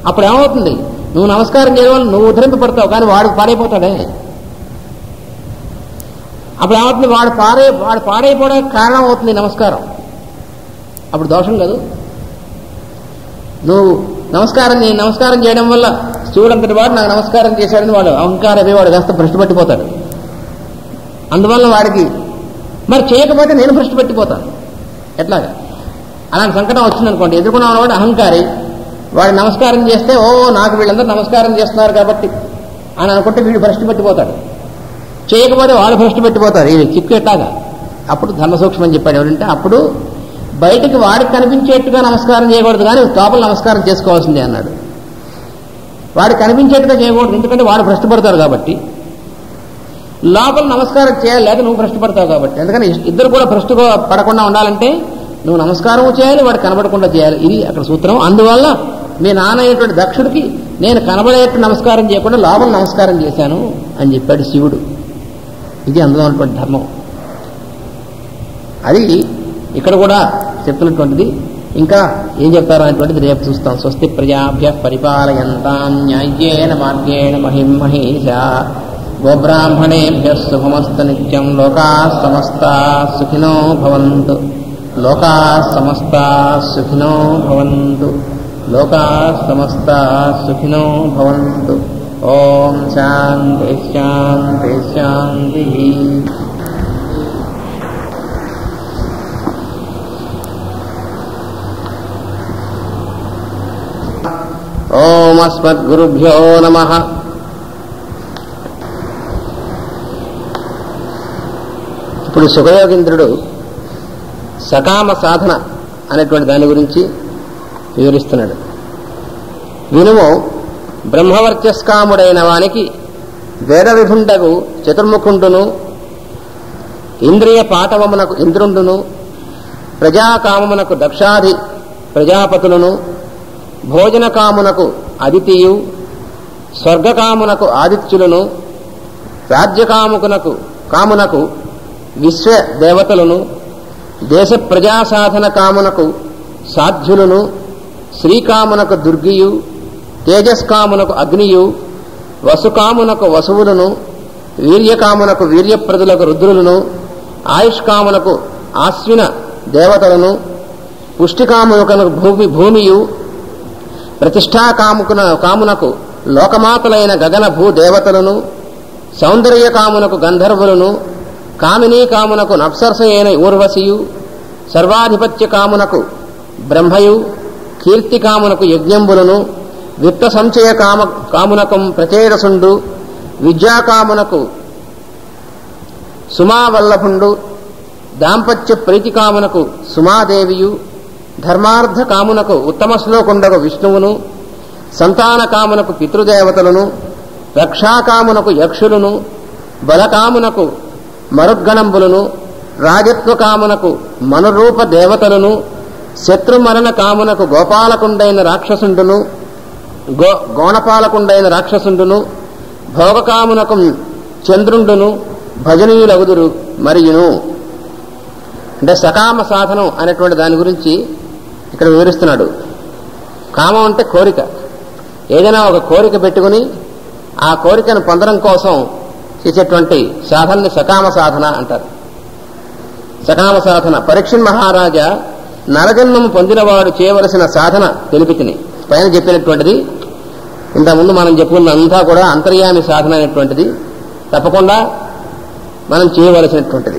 అప్పుడు ఏమవుతుంది? నువ్వు నమస్కారం చేయడం వల్ల నువ్వు ఉద్ధరింపబడతావు, కానీ వాడు పాడైపోతాడే. అప్పుడు ఏమవుతుంది? వాడు పాడైపోవడానికి కారణం అవుతుంది నమస్కారం. అప్పుడు దోషం కాదు. నువ్వు నేను నమస్కారం చేయడం వల్ల శివుడంతటి వాడు నాకు నమస్కారం చేశాడని వాడు అహంకారమే, వాడు కాస్త భ్రష్టు పట్టిపోతాడు. అందువల్ల వాడికి మరి చేయకపోతే నేను భ్రష్టు పట్టిపోతాను. ఎట్లాగా? అలాంటి సంకటం వచ్చిందనుకోండి, ఎదుర్కొన్న వాడు అహంకారి, వాడు నమస్కారం చేస్తే నాకు వీళ్ళందరూ నమస్కారం చేస్తున్నారు కాబట్టి అని అనుకుంటే వీడు భ్రష్టు పట్టిపోతాడు. చేయకపోతే వాడు భ్రష్టు పట్టిపోతారు. ఇది చిక్కు ఎట్లాగా? అప్పుడు ధర్మ సూక్ష్మం అని చెప్పాడు. ఎవరంటే అప్పుడు బయటికి వాడికి కనిపించేట్టుగా నమస్కారం చేయకూడదు, కానీ లోపల నమస్కారం చేసుకోవాల్సిందే అన్నాడు. వాడికి కనిపించేట్టుగా చేయకూడదు, ఎందుకంటే వాడు భ్రష్టు పడతారు కాబట్టి. లోపల నమస్కారం చేయాలి, లేదా నువ్వు భ్రష్టు పడతావు కాబట్టి. ఎందుకని ఇద్దరు కూడా భ్రష్టు పడకుండా ఉండాలంటే నువ్వు నమస్కారం చేయాలి, వాడు కనబడకుండా చేయాలి. ఇది అక్కడ సూత్రం. అందువల్ల మీ నాన్న అయినటువంటి దక్షుడికి నేను కనబడేట్టు నమస్కారం చేయకుండా లోపల నమస్కారం చేశాను అని చెప్పాడు శివుడు. ఇది అందులో ఉన్నటువంటి ధర్మం. అది ఇక్కడ కూడా చెప్తున్నటువంటిది. ఇంకా ఏం చెప్తారు అనేటువంటిది రేపు చూస్తాం. స్వస్తి ప్రజాభ్యః పరిపాలయంతాం న్యాయ్యేన మార్గేణ మహిం మహేషా గోబ్రాహ్మణేభ్యః శుభమస్తు నిత్యం. లోకాః సమస్తాః సుఖినో భవంతు. లోకాః సమస్తాః సుఖినో భవంతు. లోకాః సమస్తాః సుఖినో భవంతు. ఓం శాంతి శాంతి శాంతి. ఓం అస్మద్గురుభ్యో నమః. ఇప్పుడు సుఖయోగీంద్రుడు సకామ సాధన అనేటువంటి దాని గురించి వివరిస్తున్నాడు. వినుము, బ్రహ్మవర్చస్కాముడైన వానికి వేద విభుండగు చతుర్ముఖుండును, ఇంద్రియ పాటవమునకు ఇంద్రుండును, ప్రజాకామమునకు దక్షాది ప్రజాపతులను, భోజన కామునకు అదితియు, స్వర్గకామునకు ఆదిత్యులను, రాజ్యకామునకు విశ్వ దేవతలను, దేశ ప్రజాసాధన కామునకు సాధ్యులను, శ్రీకామునకు దుర్గియు, తేజస్కామునకు అగ్నియు, వసుకామునకు వసువులను, వీర్యకామునకు వీర్యప్రదులకు రుద్రులను, ఆయుష్కామునకు ఆశ్విన దేవతలను, పుష్టికామునకు భూమియు, ప్రతిష్టాకామునకు లోకమాతలైన గగన భూదేవతలను, సౌందర్యకామునకు గంధర్వులను, కామినీ కామునకు నప్సరసయైన ఊర్వశియు, సర్వాధిపత్య కామునకు బ్రహ్మయు, కీర్తికామునకు యజ్ఞంబులను, విత్త సంచయ కామునకు ప్రచేరసుండు, విద్యాకామునకు సుమావల్లభుండు, దాంపత్య ప్రీతికామునకు సుమాదేవియు, ధర్మార్థ కామునకు ఉత్తమ శ్లోకుండకు విష్ణువును, సంతాన కామునకు పితృదేవతలను, రక్షాకామునకు యక్షులను, బలకామునకు మరుద్గణంబులను, రాజత్వకామునకు మనురూప దేవతలను, శత్రుమరణ కామునకు గోపాలకుండైన రాక్షసుండును, గోణపాలకుండైన రాక్షసుండును, భోగకామునకు చంద్రుండును, భజనీయులగుదురు మరియును. అంటే సకామ సాధనం అనేటువంటి దాని గురించి ఇక్కడ వివరిస్తున్నాడు. కామం అంటే కోరిక. ఏదైనా ఒక కోరిక పెట్టుకుని ఆ కోరికను పొందడం కోసం చేసేటువంటి సాధనని సకామ సాధన అంటారు. సకామ సాధన పరీక్షణ్ మహారాజా నరజన్మము పొందినవాడు చేయవలసిన సాధన తెలిపితిని. పైన చెప్పినటువంటిది ఇంతకుముందు మనం చెప్పుకున్నంతా కూడా అంతర్యామి సాధన అనేటువంటిది తప్పకుండా మనం చేయవలసినటువంటిది.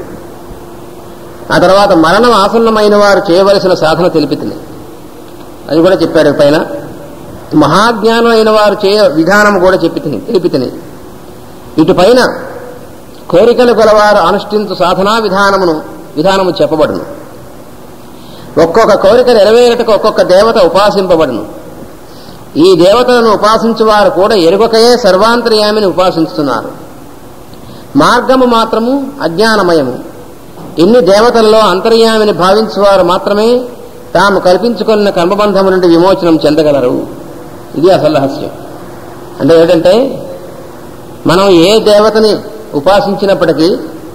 ఆ తర్వాత మరణం ఆసన్నమైన వారు చేయవలసిన సాధన తెలిపితిని, అది కూడా చెప్పారు. పైన మహాజ్ఞానం అయిన వారు చేయ విధానం కూడా తెలిపితిని. ఇటు పైన కోరికలు గలవారు అనుష్ఠించు సాధనా విధానము చెప్పబడును. ఒక్కొక్క కోరిక నెరవేరుటకు ఒక్కొక్క దేవత ఉపాసింపబడును. ఈ దేవతలను ఉపాసించువారు కూడా ఎరుగకయే సర్వాంతర్యామిని ఉపాసించుతున్నారు. మార్గము మాత్రము అజ్ఞానమయము. ఇన్ని దేవతల్లో అంతర్యామిని భావించువారు మాత్రమే తాము కల్పించుకున్న కర్మబంధము నుండి విమోచనం చెందగలరు. ఇది అసలు రహస్యం. అంటే ఏంటంటే మనం ఏ దేవతని ఉపాసించినప్పటికీ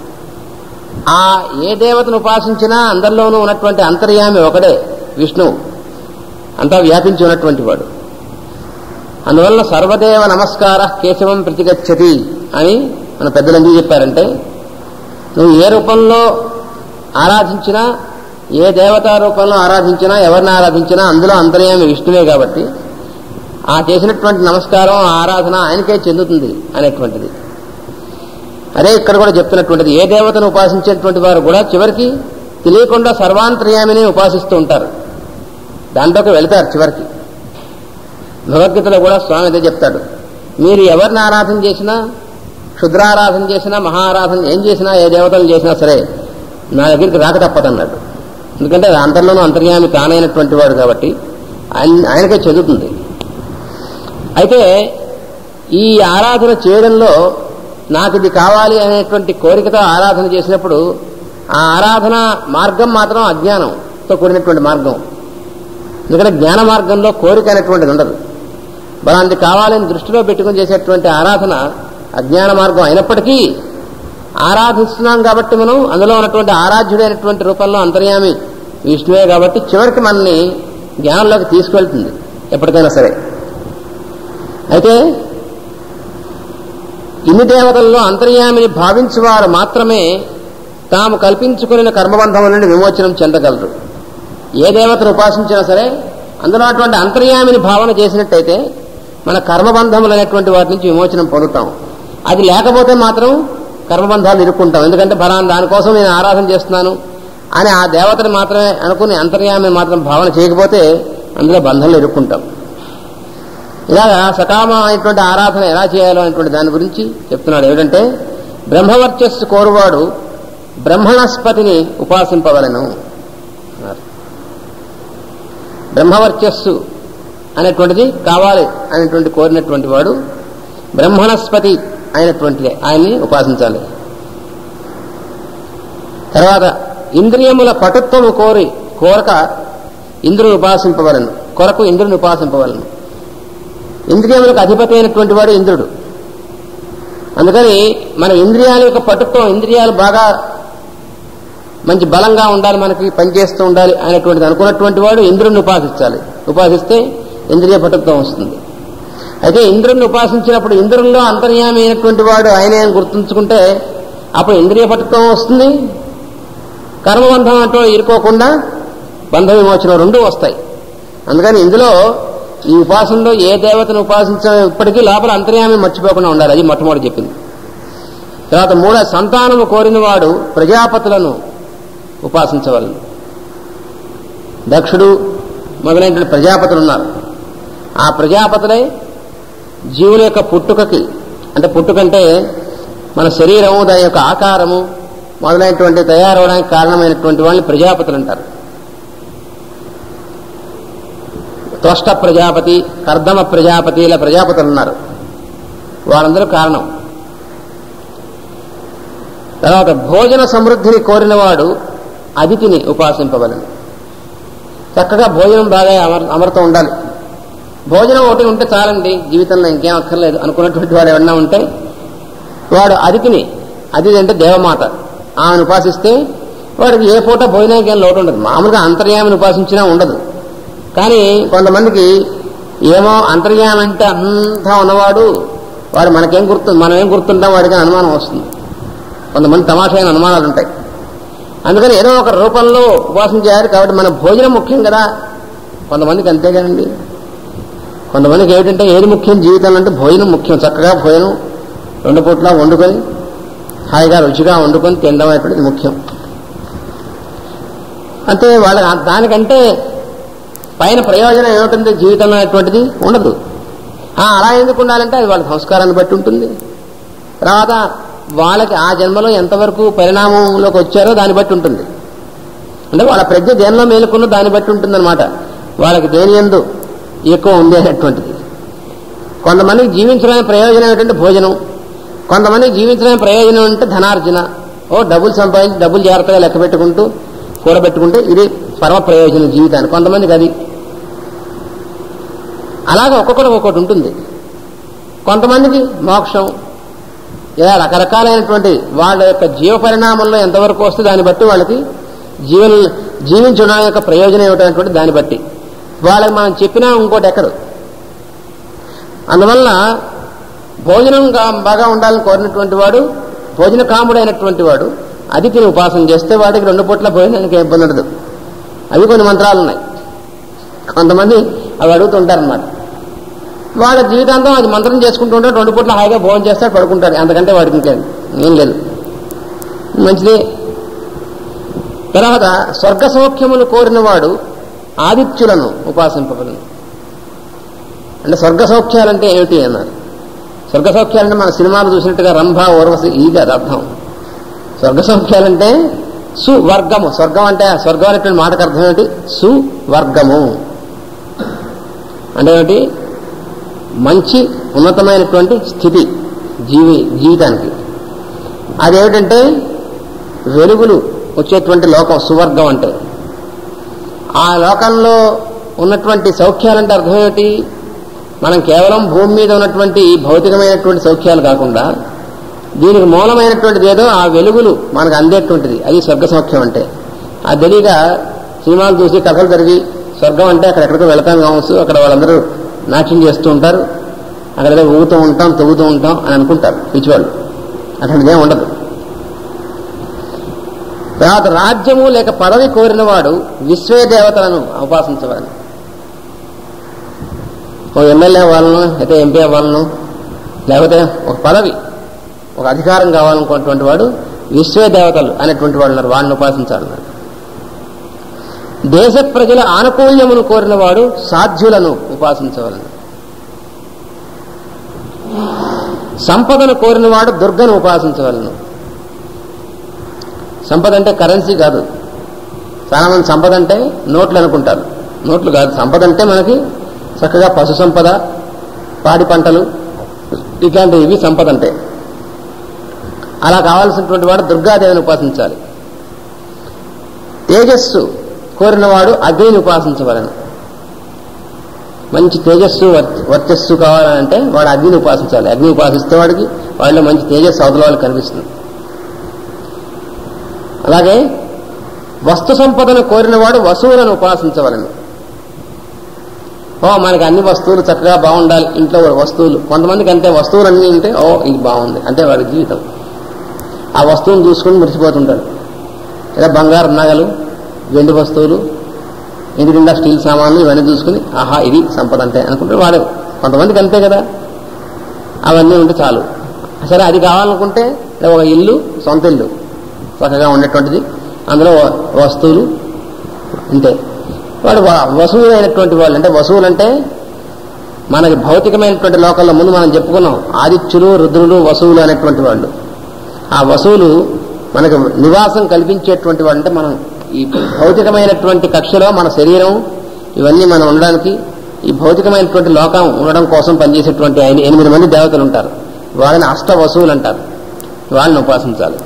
ఆ ఏ దేవతను ఉపాసించినా అందరిలోనూ ఉన్నటువంటి అంతర్యామి ఒకడే, విష్ణువు. అంతా వ్యాపించి ఉన్నటువంటి వాడు. అందువల్ల సర్వదేవ నమస్కార కేశవం ప్రతిగచ్చతి అని మన పెద్దలు ఎందుకు చెప్పారంటే, నువ్వు ఏ రూపంలో ఆరాధించినా, ఏ దేవతా రూపంలో ఆరాధించినా, ఎవరిని ఆరాధించినా అందులో అంతర్యామి విష్ణువే కాబట్టి ఆ చేసినటువంటి నమస్కారం, ఆరాధన ఆయనకే చెందుతుంది అనేటువంటిది. అదే ఇక్కడ కూడా చెప్తున్నటువంటిది. ఏ దేవతను ఉపాసించేటువంటి వారు కూడా చివరికి తెలియకుండా సర్వాంతర్యామిని ఉపాసిస్తూ ఉంటారు, దాంట్లోకి వెళతారు చివరికి. భగవద్గీతలో కూడా స్వామి అదే చెప్తాడు, మీరు ఎవరిని ఆరాధన చేసినా, క్షుద్రారాధన చేసినా, మహారాధన ఏం చేసినా, ఏ దేవతలు చేసినా సరే నా దగ్గరికి రాక తప్పదన్నాడు. ఎందుకంటే అంతర్లోనూ అంతర్యామి తానైనటువంటి వాడు కాబట్టి ఆయనకే చెందుతుంది. అయితే ఈ ఆరాధన చేయడంలో నాకు ఇది కావాలి అనేటువంటి కోరికతో ఆరాధన చేసినప్పుడు ఆ ఆరాధన మార్గం మాత్రం అజ్ఞానంతో కూడినటువంటి మార్గం. ఎందుకంటే జ్ఞాన మార్గంలో కోరిక అనేటువంటిది ఉండదు. బలాంటి కావాలని దృష్టిలో పెట్టుకుని చేసేటువంటి ఆరాధన అజ్ఞాన మార్గం అయినప్పటికీ ఆరాధిస్తున్నాం కాబట్టి మనం అందులో ఉన్నటువంటి ఆరాధ్యుడైనటువంటి రూపంలో అంతర్యామి విష్ణువే కాబట్టి చివరికి మనల్ని జ్ఞానంలోకి తీసుకెళ్తుంది ఎప్పటికైనా సరే. అయితే ఇన్ని దేవతల్లో అంతర్యామిని భావించేవారు మాత్రమే తాము కల్పించుకున్న కర్మబంధముల నుండి విమోచనం చెందగలరు. ఏ దేవతను ఉపాసించినా సరే అందులో అటువంటి అంతర్యామిని భావన చేసినట్టయితే మన కర్మబంధములు అనేటువంటి వాటి నుంచి విమోచనం పొందుతాం. అది లేకపోతే మాత్రం కర్మబంధాలు ఇరుక్కుంటాం. ఎందుకంటే దానికోసం నేను ఆరాధన చేస్తున్నాను అని ఆ దేవతను మాత్రమే అనుకుని అంతర్యామిని మాత్రం భావన చేయకపోతే అందులో బంధంలో ఇరుక్కుంటాం. ఇలాగా సకామమైనటువంటి ఆరాధన ఎలా చేయాలో అనేటువంటి దాని గురించి చెప్తున్నాడు. ఏమిటంటే బ్రహ్మవర్చస్సు కోరువాడు బ్రహ్మణస్పతిని ఉపాసింపవలను. బ్రహ్మవర్చస్సు అనేటువంటిది కావాలి అనేటువంటి కోరినటువంటి వాడు బ్రహ్మణస్పతి అయినటువంటిదే ఆయన్ని ఉపాసించాలి. తర్వాత ఇంద్రియముల పటుత్వము కోరక ఇంద్రుని ఉపాసింపవలను, కొరకు ఇంద్రుని ఉపాసింపవలను. ఇంద్రియములకు అధిపతి అయినటువంటి వాడు ఇంద్రుడు. అందుకని మన ఇంద్రియాల యొక్క పటుత్వం, ఇంద్రియాలు బాగా మంచి బలంగా ఉండాలి, మనకి పనిచేస్తూ ఉండాలి అనేటువంటిది అనుకున్నటువంటి వాడు ఇంద్రుడిని ఉపాసించాలి. ఉపాసిస్తే ఇంద్రియ పటుత్వం వస్తుంది. అయితే ఇంద్రుడిని ఉపాసించినప్పుడు ఇంద్రుల్లో అంతర్యామి అయినటువంటి వాడు ఆయనే అని గుర్తుంచుకుంటే అప్పుడు ఇంద్రియ పటుత్వం వస్తుంది, కర్మబంధం అంటూ ఇరుకోకుండా బంధ విమోచనం రెండూ వస్తాయి. అందుకని ఇందులో ఈ ఉపాసనలో ఏ దేవతను ఉపాసించినప్పటికీ లోపల అంతర్యామి మర్చిపోకుండా ఉండాలి. అది మొట్టమొదటి చెప్పింది. తర్వాత మూడో సంతానము కోరిన వాడు ప్రజాపతులను ఉపాసించవలను. దక్షుడు మొదలైనటువంటి ప్రజాపతులు ఉన్నారు. ఆ ప్రజాపతులే జీవుల యొక్క పుట్టుకకి, అంటే పుట్టుకంటే మన శరీరము, దాని యొక్క ఆకారము మొదలైనటువంటి తయారవడానికి కారణమైనటువంటి వాళ్ళని ప్రజాపతులు అంటారు. త్వష్ట ప్రజాపతి, కర్దమ ప్రజాపతి, ఇలా ప్రజాపతులు ఉన్నారు. వారందరూ కారణం. తర్వాత భోజన సమృద్ధిని కోరినవాడు అతిథిని ఉపాసింపవలను. చక్కగా భోజనం బాగా అమృతం ఉండాలి. భోజనం ఒకటి ఉంటే చాలండి, జీవితంలో ఇంకేం అక్కర్లేదు అనుకున్నటువంటి వాడు ఎవరన్నా ఉంటే వాడు అతిథి అంటే దేవమాత, ఆమెను ఉపాసిస్తే వాడికి ఏ పూట భోజనానికి ఏం లోటు ఉండదు. మామూలుగా అంతర్యామిని ఉపాసించినా ఉండదు. కానీ కొంతమందికి ఏమో అంతర్యామి అంటే అంతా ఉన్నవాడు వాడు మనం ఏం గుర్తుంటాం వాడికి అనుమానం వస్తుంది. కొంతమంది తమాషైన అనుమానాలు ఉంటాయి. అందుకని ఏదో ఒక రూపంలో ఉపాసన చేయాలి. కాబట్టి మన భోజనం ముఖ్యం కదా. కొంతమందికి అంతే కదండి. కొంతమందికి ఏమిటంటే ఏది ముఖ్యం జీవితంలో అంటే భోజనం ముఖ్యం. చక్కగా భోజనం 2 పూట్ల వండుకొని హాయిగా రుచిగా వండుకొని తినడం అనేటువంటిది ముఖ్యం. అంటే వాళ్ళ దానికంటే పైన ప్రయోజనం ఏమిటంటే జీవితంలో అనేటువంటిది ఉండదు. అలా ఎందుకు ఉండాలంటే అది వాళ్ళ సంస్కారాన్ని బట్టి ఉంటుంది. తర్వాత వాళ్ళకి ఆ జన్మలో ఎంతవరకు పరిణామంలోకి వచ్చారో దాన్ని బట్టి ఉంటుంది. అంటే వాళ్ళ ప్రజ్ఞ దేనిలో మేలుకున్న దాన్ని బట్టి ఉంటుందన్నమాట. వాళ్ళకి దేని యందు ఎక్కువ ఉంది అనేటువంటిది. కొంతమందికి జీవించడానికి ప్రయోజనం ఏంటంటే భోజనం, కొంతమందికి జీవించడానికి ప్రయోజనం అంటే ధనార్జన. డబ్బులు సంపాదించి డబ్బులు జాగ్రత్తగా లెక్క పెట్టుకుంటూ కూడబెట్టుకుంటే ఇది పరమ ప్రయోజనం జీవితానికి. కొంతమందికి అది అలాగే ఒక్కొక్కటి ఒక్కొక్కటి ఉంటుంది. కొంతమందికి మోక్షం, ఇలా రకరకాలైనటువంటి వాళ్ళ యొక్క జీవ పరిణామంలో ఎంతవరకు వస్తే దాన్ని బట్టి వాళ్ళకి జీవించడం యొక్క ప్రయోజనం ఏమిటనేటువంటి దాన్ని బట్టి వాళ్ళకి మనం చెప్పినా ఇంకోటి ఎక్కదు. అందువల్ల భోజనం బాగా ఉండాలని కోరినటువంటి వాడు, భోజన కాముడైనటువంటి వాడు అతిథిని ఉపాసన చేస్తే వాడికి 2 పూట్ల భోజనానికి ఏం ఇబ్బంది ఉండదు. అవి కొన్ని మంత్రాలు ఉన్నాయి. కొంతమంది అవి అడుగుతుంటారనమాట. వాళ్ళ జీవితాంతం అది మంత్రం చేసుకుంటూ ఉంటాడు, 2 పూట్ల హాయిగా భోజనం చేస్తాడు, పడుకుంటాడు. అంతకంటే వాడికి ఇంకేం లేదు. మంచిదే. తర్వాత స్వర్గ సౌఖ్యములు కోరిన వాడు ఆదిత్యులను ఉపాసింపగలను. అంటే స్వర్గ సౌఖ్యాలంటే ఏమిటి అన్నారు. స్వర్గ సౌఖ్యాలంటే మన సినిమాలు చూసినట్టుగా రంభ ఊర్వశి ఈ కాదు అర్థం. స్వర్గ సౌఖ్యాలంటే సువర్గము. స్వర్గం అంటే స్వర్గం అనేటువంటి మాటకు అర్థం ఏమిటి? సువర్గము అంటే ఏమిటి? మంచి ఉన్నతమైనటువంటి స్థితి జీవితానికి. అదేమిటంటే వెలుగులు వచ్చేటువంటి లోకం సువర్గం అంటే. ఆ లోకంలో ఉన్నటువంటి సౌఖ్యాలంటే అర్థం ఏమిటి? మనం కేవలం భూమి మీద ఉన్నటువంటి భౌతికమైనటువంటి సౌఖ్యాలు కాకుండా దీనికి మూలమైనటువంటిది ఏదో ఆ వెలుగులు మనకు అందేటువంటిది, అది స్వర్గ సౌఖ్యం అంటే. అది తెలియక సినిమాలు చూసి కథలు జరిగి స్వర్గం అంటే అక్కడెక్కడికో వెళతాం కావచ్చు, అక్కడ వాళ్ళందరూ నాట్యం చేస్తూ ఉంటారు, అక్కడ ఊగుతూ ఉంటాం తొగుతూ ఉంటాం అని అనుకుంటారు పిచ్చివాళ్ళు. అటువంటిదేం ఉండదు. తర్వాత రాజ్యము లేక పదవి కోరిన వాడు విశ్వే దేవతలను ఉపాసించవాలని. ఓ ఎమ్మెల్యే అవ్వాలను, అయితే ఎంపీ అవ్వాలను, లేకపోతే ఒక పదవి, ఒక అధికారం కావాలనుకున్నటువంటి వాడు విశ్వే దేవతలు అనేటువంటి వాళ్ళు ఉన్నారు, వాళ్ళని ఉపాసించాలన్నారు. దేశ ప్రజల ఆనుకూల్యమును కోరిన వాడు సాధ్యులను ఉపాసించవలను. సంపదను కోరిన వాడు దుర్గను ఉపాసించవలను. సంపద అంటే కరెన్సీ కాదు. చాలా మంది సంపద అంటే నోట్లు అనుకుంటారు. నోట్లు కాదు. సంపద అంటే మనకి చక్కగా పశు సంపద, పాడి పంటలు, ఇట్లాంటివి సంపద అంటే. అలా కావాల్సినటువంటి వాడు దుర్గాదేవిని ఉపాసించాలి. తేజస్సు కోరినవాడు అగ్నిని ఉపాసించవలను. మంచి తేజస్సు వర్చస్సు కావాలంటే వాడు అగ్నిని ఉపాసించాలి. అగ్ని ఉపాసిస్తే వాడికి వాళ్ళలో మంచి తేజస్సు అవతల వాళ్ళు కనిపిస్తుంది. అలాగే వస్తు సంపదను కోరినవాడు వసువులను ఉపాసించవలను. మనకి అన్ని వస్తువులు చక్కగా బాగుండాలి, ఇంట్లో వస్తువులు. కొంతమందికి అంతే, వస్తువులు అన్నీ ఉంటే ఇది బాగుంది అంటే వాడి జీవితం. ఆ వస్తువును చూసుకుని మురిసిపోతుంటాడు. లేదా బంగారు నగలు, వెండి వస్తువులు, ఇంటి నిండా స్టీల్ సామాన్లు ఇవన్నీ చూసుకుని ఆహా ఇది సంపద అంటే అనుకుంటాడు వాడు. కొంతమందికి అంతే కదా, అవన్నీ ఉంటే చాలు. సరే అది కావాలనుకుంటే ఒక ఇల్లు, సొంత ఇల్లు చక్కగా ఉండేటువంటిది, అందులో వస్తువులు ఉంటే వాడు వసువులు అయినటువంటి వాళ్ళు. అంటే వసువులు అంటే మనకి భౌతికమైనటువంటి లోకంలో ముందు మనం చెప్పుకున్నాం, ఆదిత్యులు, రుద్రులు, వసువులు అనేటువంటి వాళ్ళు. ఆ వసువులు మనకు నివాసం కల్పించేటువంటి వాళ్ళు. అంటే మనం ఈ భౌతికమైనటువంటి కక్షలో మన శరీరం ఇవన్నీ మనం ఉండడానికి, ఈ భౌతికమైనటువంటి లోకం ఉండడం కోసం పనిచేసేటువంటి 8 మంది దేవతలు ఉంటారు. వాళ్ళని అష్ట వసువులు అంటారు. వాళ్ళని ఉపాసించాలి.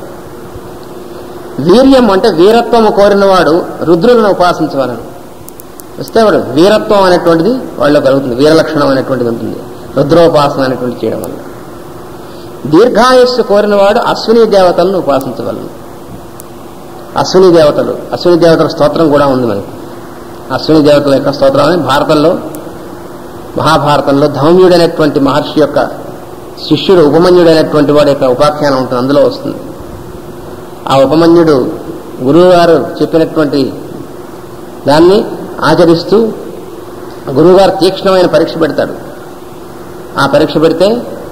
వీర్యం అంటే వీరత్వము కోరినవాడు రుద్రులను ఉపాసించవాలను. వస్తే వాడు వీరత్వం అనేటువంటిది వాళ్ళలో కలుగుతుంది, వీరలక్షణం అనేటువంటిది ఉంటుంది రుద్రోపాసన అనేటువంటి చేయడం వల్ల. దీర్ఘాయుస్సు కోరినవాడు అశ్విని దేవతలను ఉపాసించవలను. అశ్విని దేవతల స్తోత్రం కూడా ఉంది మనకి. అశ్విని దేవతల యొక్క స్తోత్రం అని భారతంలో, మహాభారతంలో ధౌమ్యుడైనటువంటి మహర్షి యొక్క శిష్యుడు ఉపమన్యుడైనటువంటి వాడి యొక్క ఉపాఖ్యానం ఉంటుంది, అందులో వస్తుంది. ఆ ఉపమన్యుడు గురువు గారు చెప్పినటువంటి దాన్ని ఆచరిస్తూ గురువుగారు తీక్ష్ణమైన పరీక్ష పెడతాడు. ఆ పరీక్ష పెడితే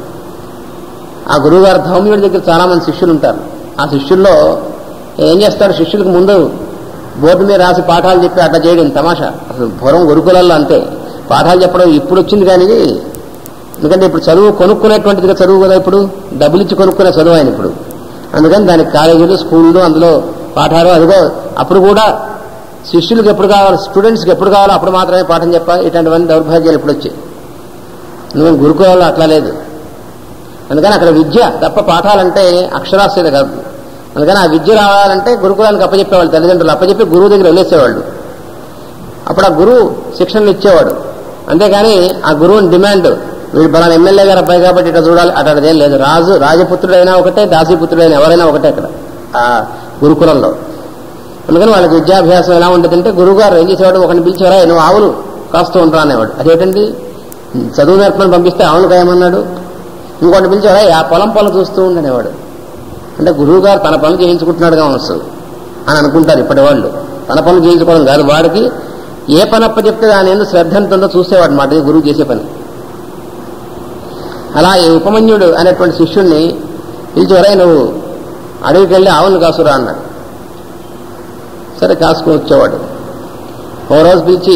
ఆ గురువుగారు ధౌమ్యుడి దగ్గర చాలా మంది శిష్యులు ఉంటారు. ఆ శిష్యుల్లో ఏం చేస్తాడు, శిష్యులకు ముందు బోర్డు మీద రాసి పాఠాలు చెప్పి అట్లా చేయడం తమాషా. అసలు పూర్వం గురుకులాల్లో అంతే, పాఠాలు చెప్పడం ఇప్పుడు వచ్చింది కానీ, ఎందుకంటే ఇప్పుడు చదువు కొనుక్కునేటువంటిదిగా చదువు కదా, ఇప్పుడు డబ్బులు ఇచ్చి కొనుక్కునే చదువు ఆయన ఇప్పుడు. అందుకని దానికి కాలేజీలు, స్కూళ్ళు, అందులో పాఠాలు. అదిగో అప్పుడు కూడా శిష్యులకు ఎప్పుడు కావాలి, స్టూడెంట్స్కి ఎప్పుడు కావాలో అప్పుడు మాత్రమే పాఠం చెప్పాలి. ఇట్లాంటివన్నీ దౌర్భాగ్యాలు ఇప్పుడు వచ్చాయి. ఎందుకంటే గురుకులాల్లో అట్లా లేదు. అందుకని అక్కడ విద్య తప్ప పాఠాలంటే అక్షరాస్యత కాదు. అందుకని ఆ విద్య రావాలంటే గురుకులానికి అప్పచెప్పేవాళ్ళు, తల్లిదండ్రులు అప్పచెప్పి గురువు దగ్గర వదిలేసేవాళ్ళు. అప్పుడు ఆ గురువు శిక్షణలు ఇచ్చేవాడు. అంతేగాని ఆ గురువుని డిమాండ్, వీడు బలానా ఎమ్మెల్యే గారు అబ్బాయి కాబట్టి ఇట్లా చూడాలి అట్లాంటిదేం లేదు. రాజపుత్రుడైనా ఒకటే, దాసీపుత్రుడైనా ఎవరైనా ఒకటే అక్కడ ఆ గురుకులంలో. అందుకని వాళ్ళకి విద్యాభ్యాసం ఎలా ఉంటుందంటే, గురువు గారు ఏం చేసేవాడు, ఒకరిని పిలిచేవారా, నువ్వు ఆవులు కాస్తూ ఉంటా అనేవాడు. అదేంటండి చదువు నేర్పమని పంపిస్తే అవును కాయమన్నాడు. ఇంకోటి పిలిచారా ఆ పొలం చూస్తూ ఉండనేవాడు. అంటే గురువు గారు తన పనులు చేయించుకుంటున్నాడు కావచ్చు అని అనుకుంటారు ఇప్పటి వాళ్ళు. తన పనులు చేయించుకోవడం కాదు, వాడికి ఏ పని అప్ప చెప్తే దాని ఎందుకు శ్రద్ధ ఎంతుందో చూసేవాడు మాట గురువు చేసే పని. అలా ఈ ఉపమన్యుడు అనేటువంటి శిష్యుణ్ణి పిలిచివరా నువ్వు అడవికి వెళ్ళి ఆవును కాసురా అన్నాడు. సరే కాసుకొని వచ్చేవాడు. ఓ రోజు పిలిచి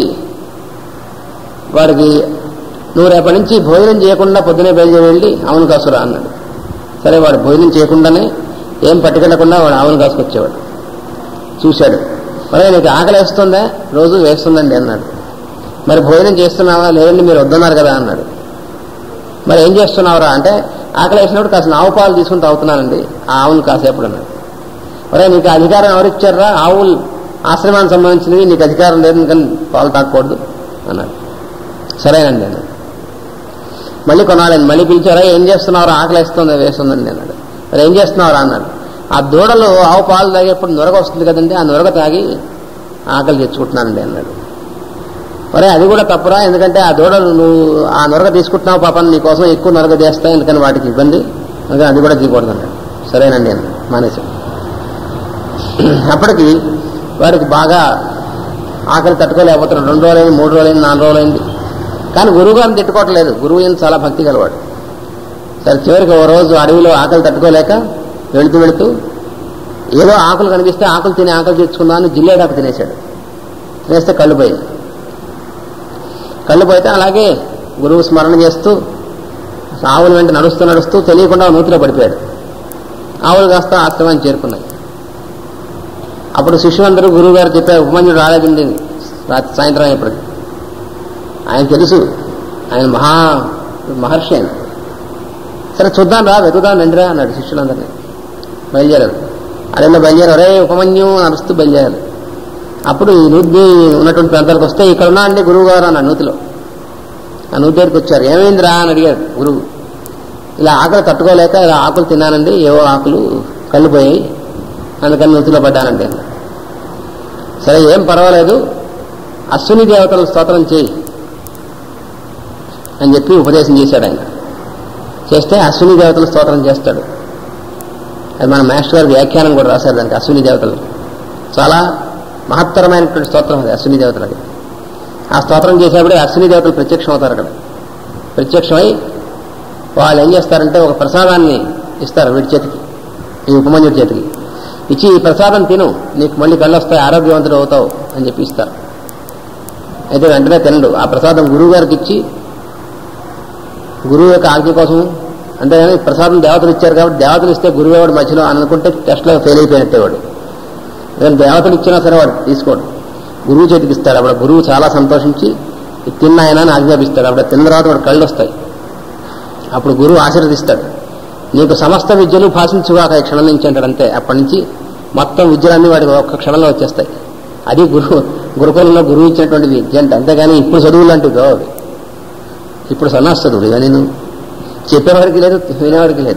వాడికి నువ్వు రేపటి నుంచి భోజనం చేయకుండా పొద్దునే బయలుదేరి వెళ్ళి ఆవును కాసురా అన్నాడు. సరే వాడు భోజనం చేయకుండానే ఏం పట్టుకెళ్లకుండా వాడు ఆవును కాసుకొచ్చేవాడు. చూశాడు, మరే నీకు ఆకలి వేస్తుందా? రోజు వేస్తుందండి అన్నాడు. మరి భోజనం చేస్తున్నావా? లేదండి మీరు వద్దన్నారు కదా అన్నాడు. మరి ఏం చేస్తున్నావురా అంటే ఆకలి వేసినప్పుడు కాసిన ఆవు పాలు తీసుకుని తాగుతున్నానండి ఆ ఆవును కాసేపుడు అన్నాడు. మరే నీకు అధికారం ఎవరిచ్చారా? ఆవులు ఆశ్రమానికి సంబంధించినవి, నీకు అధికారం లేదు కానీ పాలు తాగకూడదు అన్నాడు. సరేనండి అన్నాడు. మళ్ళీ కొనాలండి, మళ్ళీ పిలిచారా ఏం చేస్తున్నావురా? ఆకలి వేస్తుందా? వేస్తుందండి అన్నాడు. మరి ఏం చేస్తున్నావురా అన్నాడు. ఆ దూడలు ఆవు పాలు తాగేప్పుడు నొరగ వస్తుంది కదండి, ఆ నొరగ తాగి ఆకలి తెచ్చుకుంటున్నానండి అన్నాడు. మరి అది కూడా తప్పురా, ఎందుకంటే ఆ దూడలు నువ్వు ఆ నొరగ తీసుకుంటున్నావు పాపం, నీకోసం ఎక్కువ నొరగ చేస్తాయి, ఎందుకని వాటికి ఇబ్బంది, అందుకని అది కూడా తీయకూడదు అన్నాడు. సరేనండి అన్నాడు, మానేశాడు. అప్పటికి వాడికి బాగా ఆకలి తట్టుకోలేకపోతున్నాడు. 2 రోజులైంది, 3 రోజులైంది, 4 రోజులైంది. కానీ గురువు గారిని తిట్టుకోవట్లేదు, గురువు ఈయన చాలా భక్తి గలవాడు. సరే చివరికి ఓ రోజు అడవిలో ఆకలి తట్టుకోలేక వెళుతూ ఏదో ఆకులు కనిపిస్తే ఆకులు తిని ఆకలి తెచ్చుకుందామని జిల్లేడాకు తినేశాడు. తినేస్తే కళ్ళు పోయింది. కళ్ళు పోయితే అలాగే గురువు స్మరణ చేస్తూ ఆవుల వెంట నడుస్తూ తెలియకుండా నూతిలో పడిపోయాడు. ఆవులు కాస్త ఆశ్రమాన్ని చేరుకున్నాయి. అప్పుడు శిష్యులందరూ గురువు గారు చెప్పారు, ఉపమన్యుడు రాలేదండి సాయంత్రం అయ్యేప్పటికి. ఆయన తెలుసు, ఆయన మహర్షి ఆయన. సరే చూద్దాం రా, వెతుకుదాం రండిరా అన్నాడు శిష్యులందరినీ. బయలుదేరారు. అడవిలో బయలుదేరారు. ఒరే ఉపమన్యు నడుస్తూ బయలుదేరారు. అప్పుడు ఈ నూతి ఉన్నటువంటి ప్రాంతాలకు వస్తే ఇక్కడ ఉన్నా అండి గురువు గారు అన్నాడు నూతిలో. ఆ నూతి దగ్గరికి వచ్చారు. ఏమైందిరా అని అడిగాడు గురువు. ఇలా ఆకలి తట్టుకోలేక ఇలా ఆకులు తిన్నానండి, ఏవో ఆకులు కళ్ళు పోయాయి, అందుకని నూతిలో పడ్డానండి అన్నాడు. సరే ఏం పర్వాలేదు, అశ్విని దేవతలు స్తోత్రం చేయి అని చెప్పి ఉపదేశం చేశాడు ఆయన. చేస్తే అశ్విని దేవతలు స్తోత్రం చేస్తాడు. అది మన మాస్టర్ గారి వ్యాఖ్యానం కూడా రాశారు దానికి. అశ్విని దేవతలు చాలా మహత్తరమైనటువంటి స్తోత్రం అది అశ్విని దేవతలది. ఆ స్తోత్రం చేసేప్పుడే అశ్విని దేవతలు ప్రత్యక్షం అవుతారు అక్కడ. ప్రత్యక్షమై వాళ్ళు ఏం చేస్తారంటే ఒక ప్రసాదాన్ని ఇస్తారు వీడి చేతికి, ఈ ఉపమన్యుడి చేతికి ఇచ్చి, ఈ ప్రసాదం తిను, నీకు మళ్ళీ కళ్ళు వస్తాయి, ఆరోగ్యవంతుడు అవుతావు అని చెప్పి ఇస్తారు. అయితే వెంటనే తినడు. ఆ ప్రసాదం గురువు గారికి ఇచ్చి గురువు యొక్క ఆజ్ఞ కోసం, అంతేగాని ప్రసాదం దేవతలు ఇచ్చారు కాబట్టి దేవతలు ఇస్తే గురువు వాడు మధ్యలో అనుకుంటే టెస్ట్లో ఫెయిల్ అయిపోయినట్టే వాడు. కానీ దేవతలు ఇచ్చినా సరే వాడు తీసుకోడు, గురువు చేతికి ఇస్తాడు. అప్పుడు గురువు చాలా సంతోషించి తిన్న ఆయన అని ఆజ్ఞాపిస్తాడు. అప్పుడు తిన్న తర్వాత వాడు కళ్ళు వస్తాయి. అప్పుడు గురువు ఆశీర్వదిస్తాడు, నీకు సమస్త విద్యలు భాషించుగాక ఈ క్షణం నుంచి అంటాడు. అంతే, అప్పటి నుంచి మొత్తం విద్యలన్నీ వాడికి ఒక్క క్షణంలో వచ్చేస్తాయి. అది గురుకులంలో గురువు ఇచ్చినటువంటి విద్య అంటే. అంతేగాని ఇప్పుడు చదువులు అంటూ అవి ఇప్పుడు సన్నాస చదువులు ఇక నేను చెప్పేవారికి లేదు, వినేవారికి లేదు.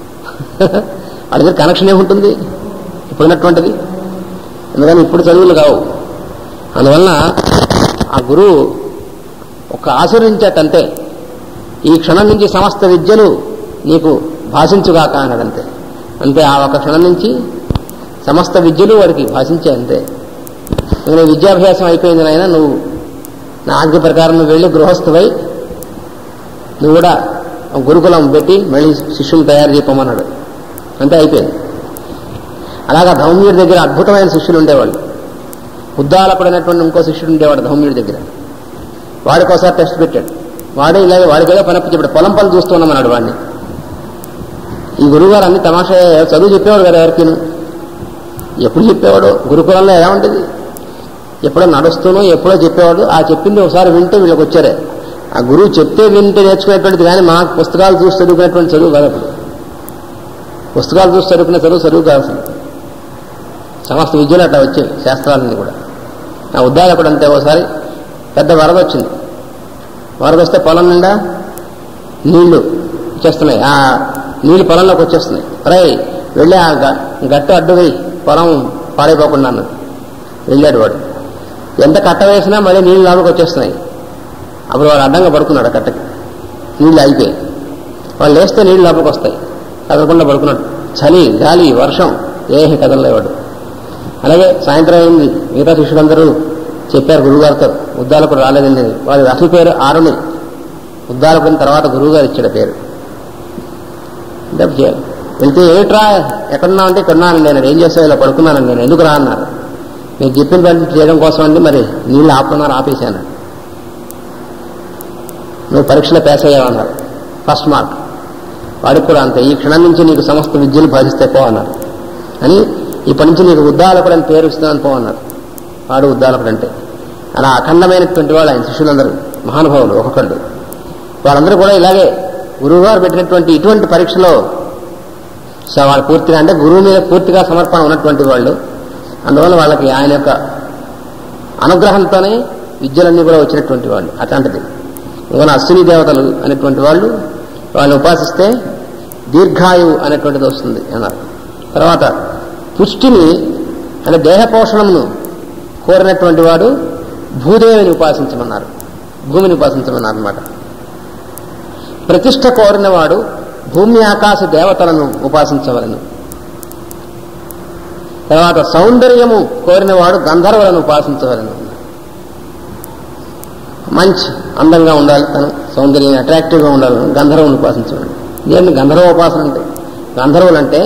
వాళ్ళ దగ్గర కనెక్షన్ ఏముంటుంది ఇప్పుడున్నటువంటిది. ఎందుకని ఇప్పుడు చదువులు కావు. అందువలన ఆ గురువు ఒక ఆశీర్వించేటంతే, ఈ క్షణం నుంచి సమస్త విద్యలు నీకు భాషించుగాక అన్నాడంతే. అంతే, ఆ ఒక క్షణం నుంచి సమస్త విద్యలు వాడికి భాషించే అంతే. నువ్వు విద్యాభ్యాసం అయిపోయింది నాయన, నువ్వు నా ఆజ్ఞ ప్రకారం నువ్వు వెళ్ళి గృహస్థువై నువ్వు కూడా గురుకులం పెట్టి మళ్ళీ శిష్యులు తయారు చేయమన్నాడు. అంతే, అయిపోయింది. అలాగా ధౌమ్యుడి దగ్గర అద్భుతమైన శిష్యులు ఉండేవాళ్ళు. ఉద్దాలపడినటువంటి ఇంకో శిష్యుడు ఉండేవాడు ధౌమ్యుడి దగ్గర. వాడికోసారి టెస్ట్ పెట్టాడు. వాడే ఇలాగే వాడికేదో పనప్పి చెప్పాడు. పొలం పనులు చూస్తూ ఉన్నామన్నాడు వాడిని. ఈ గురువుగారు అన్ని తమాషా చదువు చెప్పేవాడు కదా ఎవరికి, ఎప్పుడు చెప్పేవాడు. గురుకులంలో ఎలా ఉంటుంది, ఎప్పుడో నడుస్తూనో ఎప్పుడో చెప్పేవాడు. ఆ చెప్పింది ఒకసారి వింటే వీళ్ళకి వచ్చారే. ఆ గురువు చెప్తే వింటే నేర్చుకునేటువంటిది కానీ మా పుస్తకాలు చూసి చదువుకునేటువంటి చదువు కాదు. అప్పుడు పుస్తకాలు చూసి చదువుకునే చదువు కాదు అసలు. సమస్త విద్యలు అట్లా వచ్చాయి, శాస్త్రాలన్నీ కూడా. ఆ ఉద్దాలకుడు అంతే, ఒకసారి పెద్ద వరద వచ్చింది. వరద వస్తే పొలం నిండా నీళ్లు వచ్చేస్తున్నాయి. ఆ నీళ్లు పొలంలోకి వచ్చేస్తున్నాయి. అరే వెళ్ళి ఆ గట్టు అడ్డుపోయి పొలం పాడైపోకుండా అన్నది. వెళ్ళాడు వాడు. ఎంత కట్ట వేసినా మళ్ళీ నీళ్ళు లోపలికి వచ్చేస్తున్నాయి. అప్పుడు వాడు అడ్డంగా పడుకున్నాడు కట్టకి, నీళ్ళు అయిపోయాయి. వాళ్ళు లేస్తే నీళ్ళు లోపలికి వస్తాయి, కదలకుండా పడుకున్నాడు. చలి, గాలి, వర్షం ఏమి కదలలేవాడు. అలాగే సాయంత్రం అయింది, మిగతా శిష్యులందరూ చెప్పారు గురువుగారితో, ఉద్దాలకుడు రాలేదండి. వాడి అసలు పేరు ఆరుని, ఉద్దాలకుని తర్వాత గురువుగారు ఇచ్చాడు పేరు. వెళ్తే ఏమిట్రా ఎక్కడున్నా అంటే ఇక్కడున్నాను నేను, ఏం చేస్తావు, ఇలా పడుకున్నానండి నేను, ఎందుకు రా అన్నారు. నేను చెప్పిన పని చేయడం కోసం అండి, మరి నీళ్ళు ఆపుతున్నారు, ఆపేశాను. నువ్వు పరీక్షలో పాస్ అయ్యావన్నారు, ఫస్ట్ మార్క్. వాడికి కూడా అంతే, ఈ క్షణం నుంచి నీకు సమస్త విద్యలు భజిస్తే పో అన్నారు. అని ఇప్పటి నుంచి నీకు ఉద్దాలకుడు అని పేరు ఇస్తున్నాను పో అన్నారు. వాడు ఉద్దాలకుడు అంటే అలా అఖండమైనటువంటి వాళ్ళు ఆయన శిష్యులందరూ మహానుభావులు ఒక్కొక్కళ్ళు. వాళ్ళందరూ కూడా ఇలాగే గురువు గారు పెట్టినటువంటి ఇటువంటి పరీక్షలో వాళ్ళు పూర్తిగా అంటే గురువు మీద పూర్తిగా సమర్పణ ఉన్నటువంటి వాళ్ళు. అందువల్ల వాళ్ళకి ఆయన యొక్క అనుగ్రహంతోనే విద్యలన్నీ కూడా వచ్చినటువంటి వాళ్ళు. అట్లాంటిది ఇవన్న అశ్విని దేవతలు అనేటువంటి వాళ్ళు, వాళ్ళని ఉపాసిస్తే దీర్ఘాయువు అనేటువంటిది వస్తుంది అన్నారు. తర్వాత పుష్టిని అంటే దేహ పోషణను కోరినటువంటి వాడు భూదేవిని ఉపాసించమన్నారు, భూమిని ఉపాసించమన్నారు అన్నమాట. ప్రతిష్ట కోరినవాడు భూమి ఆకాశ దేవతలను ఉపాసించవలను. తర్వాత సౌందర్యము కోరినవాడు గంధర్వులను ఉపాసించవలను. మంచి అందంగా ఉండాలి, తను సౌందర్యం అట్రాక్టివ్గా ఉండాలని గంధర్వులను ఉపాసించవలను. ఏంటి గంధర్వ ఉపాసన అంటే? గంధర్వులు అంటే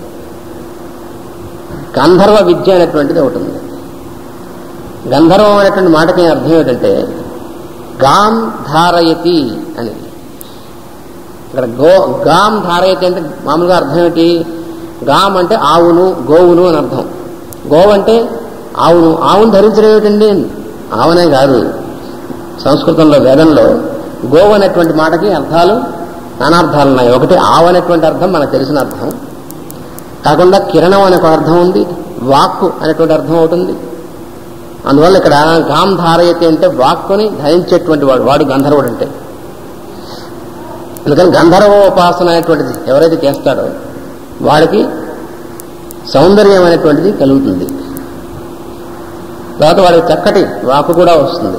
గంధర్వ విద్య అనేటువంటిది ఒకటి ఉంది. గంధర్వం అనేటువంటి మాటకి అర్థం ఏమిటంటే గాం ధారయతి అని. ఇక్కడ గాం ధారయతి అంటే మామూలుగా అర్థం ఏమిటి? గాం అంటే ఆవును, గోవును అని అర్థం. గోవు అంటే ఆవును, ఆవును ధరించడం ఏమిటండి? ఆవునే కాదు, సంస్కృతంలో వేదంలో గోవు అనేటువంటి మాటకి అర్థాలు నానార్థాలు ఉన్నాయి. ఒకటి ఆవు అనేటువంటి అర్థం మనకు తెలిసిన అర్థం కాకుండా కిరణం అనే ఒక అర్థం ఉంది, వాక్కు అనేటువంటి అర్థం అవుతుంది. అందువల్ల ఇక్కడ గాం ధారయతి అంటే వాక్కుని ధరించేటువంటి వాడు, వాడు గంధర్వుడు అంటే. అందుకని గంధర్వోపాసన అనేటువంటిది ఎవరైతే చేస్తాడో వాడికి సౌందర్యం అనేటువంటిది కలుగుతుంది. తర్వాత వాడికి చక్కటి వాక్కు కూడా వస్తుంది.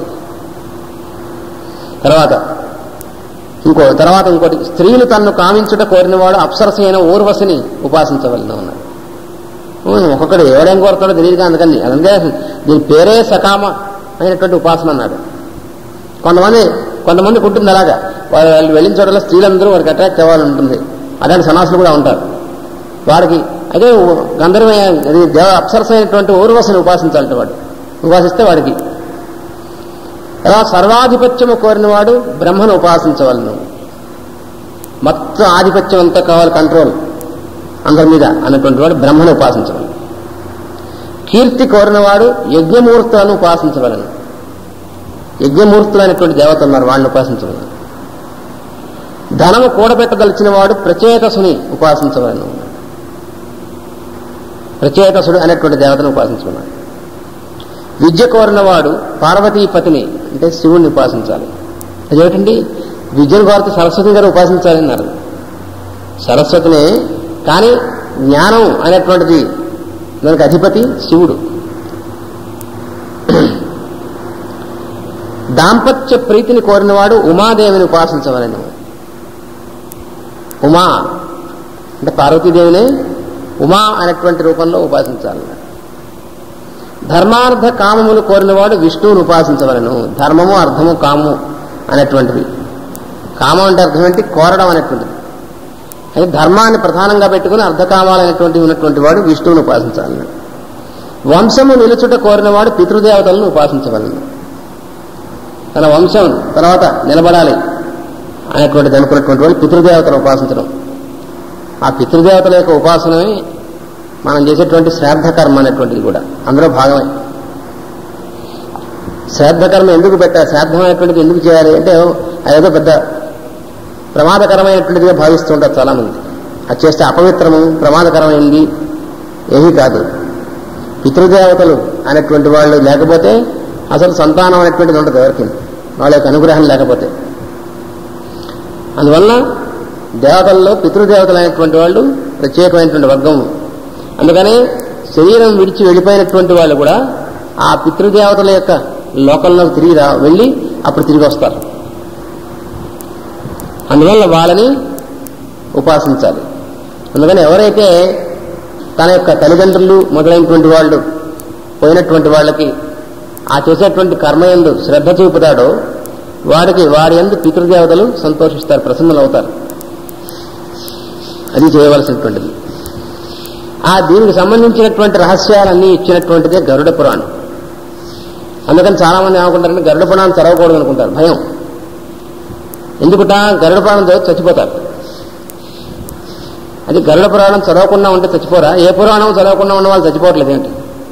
తర్వాత ఇంకోటి స్త్రీలు తన్ను కామించుట కోరినవాడు అప్సరస అయిన ఊర్వశిని ఉపాసించవలన ఉన్నారు. ఒక్కొక్కడు ఎవడేం కోరుతాడో తెలియదుగా, అందుకని అదంటే దీని పేరే సకామ అయినటువంటి ఉపాసన అన్నాడు. కొంతమంది ఉంటుంది అలాగా, వాళ్ళు వెళ్ళిన చోట్ల స్త్రీలందరూ వాడికి అట్రాక్ట్ అవ్వాలని ఉంటుంది. అలాంటి సన్నాసులు కూడా ఉంటారు. వాడికి అదే గంధర్వ దేవ అప్సరస అయినటువంటి ఊర్వశిని ఉపాసించాలంటే వాడు ఉపాసిస్తే వాడికి. అలా సర్వాధిపత్యము కోరినవాడు బ్రహ్మను ఉపాసించవలను. మొత్తం ఆధిపత్యం అంతా కావాలి, కంట్రోల్ అందరి మీద అన్నటువంటి వాడు బ్రహ్మను ఉపాసించవలను. కీర్తి కోరినవాడు యజ్ఞమూర్తులను ఉపాసించవలను. యజ్ఞమూర్తులు అనేటువంటి దేవత ఉన్నారు, వాళ్ళని ఉపాసించవలను. ధనము కూడబెట్టదలిచిన వాడు ప్రచేతసుని ఉపాసించవలను. ప్రచేతసుడు అనేటువంటి దేవతను ఉపాసించుకున్నాడు. విద్య కోరినవాడు పార్వతీపతిని అంటే శివుణ్ణి ఉపాసించాలి. అదేమిటండి? విద్యను కోరితే సరస్వతి గారు ఉపాసించాలి అన్నారు. సరస్వతినే, కానీ జ్ఞానం అనేటువంటిది దానికి అధిపతి శివుడు. దాంపత్య ప్రీతిని కోరినవాడు ఉమాదేవిని ఉపాసించవలను. ఉమా అంటే పార్వతీదేవిని ఉమా అనేటువంటి రూపంలో ఉపాసించాలి. ధర్మార్థ కామములు కోరినవాడు విష్ణువును ఉపాసించవలను. ధర్మము, అర్థము, కాము అనేటువంటివి. కామం అంటే అర్థం ఏంటి? కోరడం అనేటువంటిది. అయితే ధర్మాన్ని ప్రధానంగా పెట్టుకుని అర్ధకామాలు అనేటువంటివి ఉన్నటువంటి వాడు విష్ణువును ఉపాసించాలని. వంశము నిలుచుట కోరినవాడు పితృదేవతలను ఉపాసించవలను. తన వంశం తర్వాత నిలబడాలి అనేటువంటిది అనుకున్నటువంటి వాడు పితృదేవతను ఉపాసించడం. ఆ పితృదేవతల యొక్క ఉపాసనమే మనం చేసేటువంటి శ్రాద్ధకర్మ అనేటువంటిది కూడా అందులో భాగమే. శ్రాద్ధకర్మ ఎందుకు పెట్టాలి, శ్రాద్ధం అనేటువంటిది ఎందుకు చేయాలి అంటే అదేదో పెద్ద ప్రమాదకరమైనటువంటిదిగా భావిస్తూ ఉంటారు చాలామంది. అది చేస్తే అపవిత్రము, ప్రమాదకరమైంది ఏమీ కాదు. పితృదేవతలు అనేటువంటి వాళ్ళు లేకపోతే అసలు సంతానం అనేటువంటిది ఉండదు ఎవరికి, వాళ్ళ యొక్క అనుగ్రహం లేకపోతే. అందువల్ల దేవతల్లో పితృదేవతలు అనేటువంటి వాళ్ళు ప్రత్యేకమైనటువంటి వర్గం. అందుకని శరీరం విడిచి వెళ్ళిపోయినటువంటి వాళ్ళు కూడా ఆ పితృదేవతల యొక్క లోకంలోకి వెళ్ళి అప్పుడు తిరిగి వస్తారు. అందువల్ల వాళ్ళని ఉపాసించాలి. అందుకని ఎవరైతే తన యొక్క తల్లిదండ్రులు మొదలైనటువంటి వాళ్ళు పోయినటువంటి వాళ్ళకి ఆ చేసేటువంటి కర్మయందు శ్రద్ధ చూపుతాడో వాడి యందు పితృదేవతలు సంతోషిస్తారు, ప్రసన్నులు అవుతారు. అది చేయవలసినటువంటిది. దీనికి సంబంధించినటువంటి రహస్యాలన్నీ ఇచ్చినటువంటిదే గరుడ పురాణం. అందుకని చాలా మంది ఏమనుకుంటారంటే గరుడ పురాణం చదవకూడదు అనుకుంటారు, భయం. ఎందుకుట గరుడ పురాణం చదివి చచ్చిపోతారు. అది గరుడ పురాణం చదవకుండా ఉంటే చచ్చిపోరా? ఏ పురాణం చదవకుండా ఉన్న వాళ్ళు చచ్చిపోవట్లేదు ఏంటి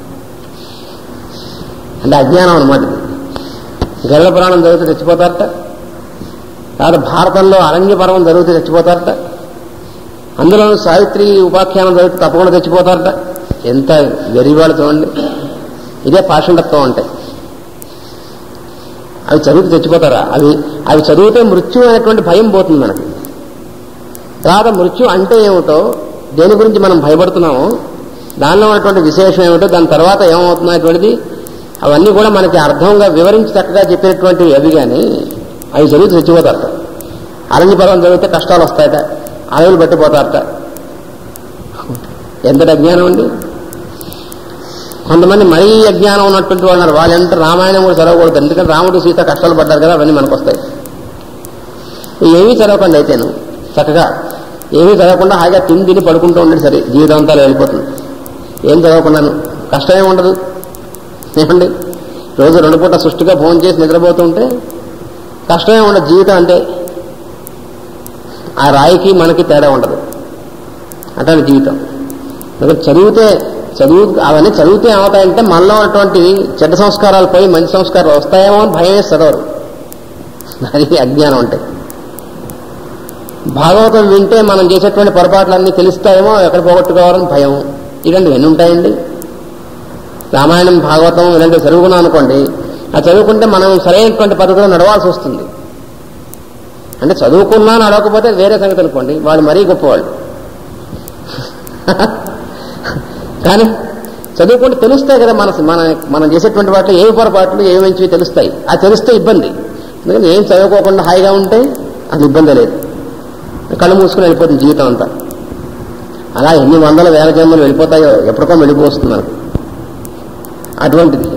అంటే అజ్ఞానం అనమాట. ఇది గరుడ పురాణం చదివితే చచ్చిపోతారట, తర్వాత భారతంలో అరణ్య పర్వం చదివితే చచ్చిపోతారట, అందులో సావిత్రి ఉపాఖ్యానం చదివితే తప్పకుండా చచ్చిపోతారట. ఎంత వెరివాళ్ళు చూడండి. ఇదే పాషండత్వం అంటే. అవి చదివితే చచ్చిపోతారా? అవి చదివితే మృత్యు అనేటువంటి భయం పోతుంది మనకి. తర్వాత మృత్యు అంటే ఏమిటో, దేని గురించి మనం భయపడుతున్నామో, దానిలో ఉన్నటువంటి విశేషం ఏమిటో, దాని తర్వాత ఏమవుతున్నటువంటిది అవన్నీ కూడా మనకి అర్థంగా వివరించి చక్కగా చెప్పినటువంటివి అవి. కానీ అవి చదివితే చచ్చిపోతారట. అరణ్య పర్వం చదివితే కష్టాలు వస్తాయట, అడవులు పట్టిపోతారట. ఎంతటి అజ్ఞానం అండి. కొంతమంది మరీ అజ్ఞానం ఉన్నటువంటి వాళ్ళు ఉన్నారు. వాళ్ళంటే రామాయణం కూడా చదవకూడదు, ఎందుకంటే రాముడు సీత కష్టాలు పడ్డారు కదా, అవన్నీ మనకు వస్తాయి. ఏమీ చదవకండి. అయితేను చక్కగా ఏమీ చదవకుండా హాయిగా తిని పడుకుంటూ ఉండేది సరే, జీవితాంతాలు వెళ్ళిపోతుంది. ఏం చదవకుండాను కష్టమే ఉండదు. ఏమండి, రోజు 2 పూట సుష్టిగా భోజనం చేసి నిద్రపోతుంటే కష్టమే ఉండదు. జీవితం అంటే ఆ రాయికి మనకి తేడా ఉండదు. అట్లాంటి జీవితం. అవన్నీ చదివితే ఏమవుతాయంటే మనలో ఉన్నటువంటి చెడ్డ సంస్కారాలు పోయి మంచి సంస్కారాలు వస్తాయేమో అని భయం వేసి చదవరు. అది అజ్ఞానం అంటే. భాగవతం వింటే మనం చేసేటువంటి పొరపాట్లన్నీ తెలుస్తాయేమో, ఎక్కడ పోగొట్టుకోవాలని భయం. ఇలాంటివి ఎన్ని ఉంటాయండి. రామాయణం భాగవతం ఇలాంటివి చదువుకున్నాం అనుకోండి, ఆ చదువుకుంటే మనం సరైనటువంటి పద్ధతిలో నడవాల్సి వస్తుంది. అంటే చదువుకున్నా నడవకపోతే వేరే సంగతి అనుకోండి, వాళ్ళు మరీ గొప్పవాళ్ళు. కానీ చదువుకుంటే తెలుస్తాయి కదా మనం చేసేటువంటి వాటిలో ఏవి పొరపాట్లు ఏవి మంచివి తెలుస్తాయి. ఆ తెలిస్తే ఇబ్బంది. ఎందుకంటే ఏం చదువుకోకుండా హాయిగా ఉంటే అది ఇబ్బంది లేదు, కళ్ళు మూసుకుని వెళ్ళిపోతుంది జీవితం అంతా. అలా ఎన్ని వందల వేల జన్మలు వెళ్ళిపోతాయో, ఎప్పటికో వెళ్ళిపోతుంది మనకు. అటువంటిది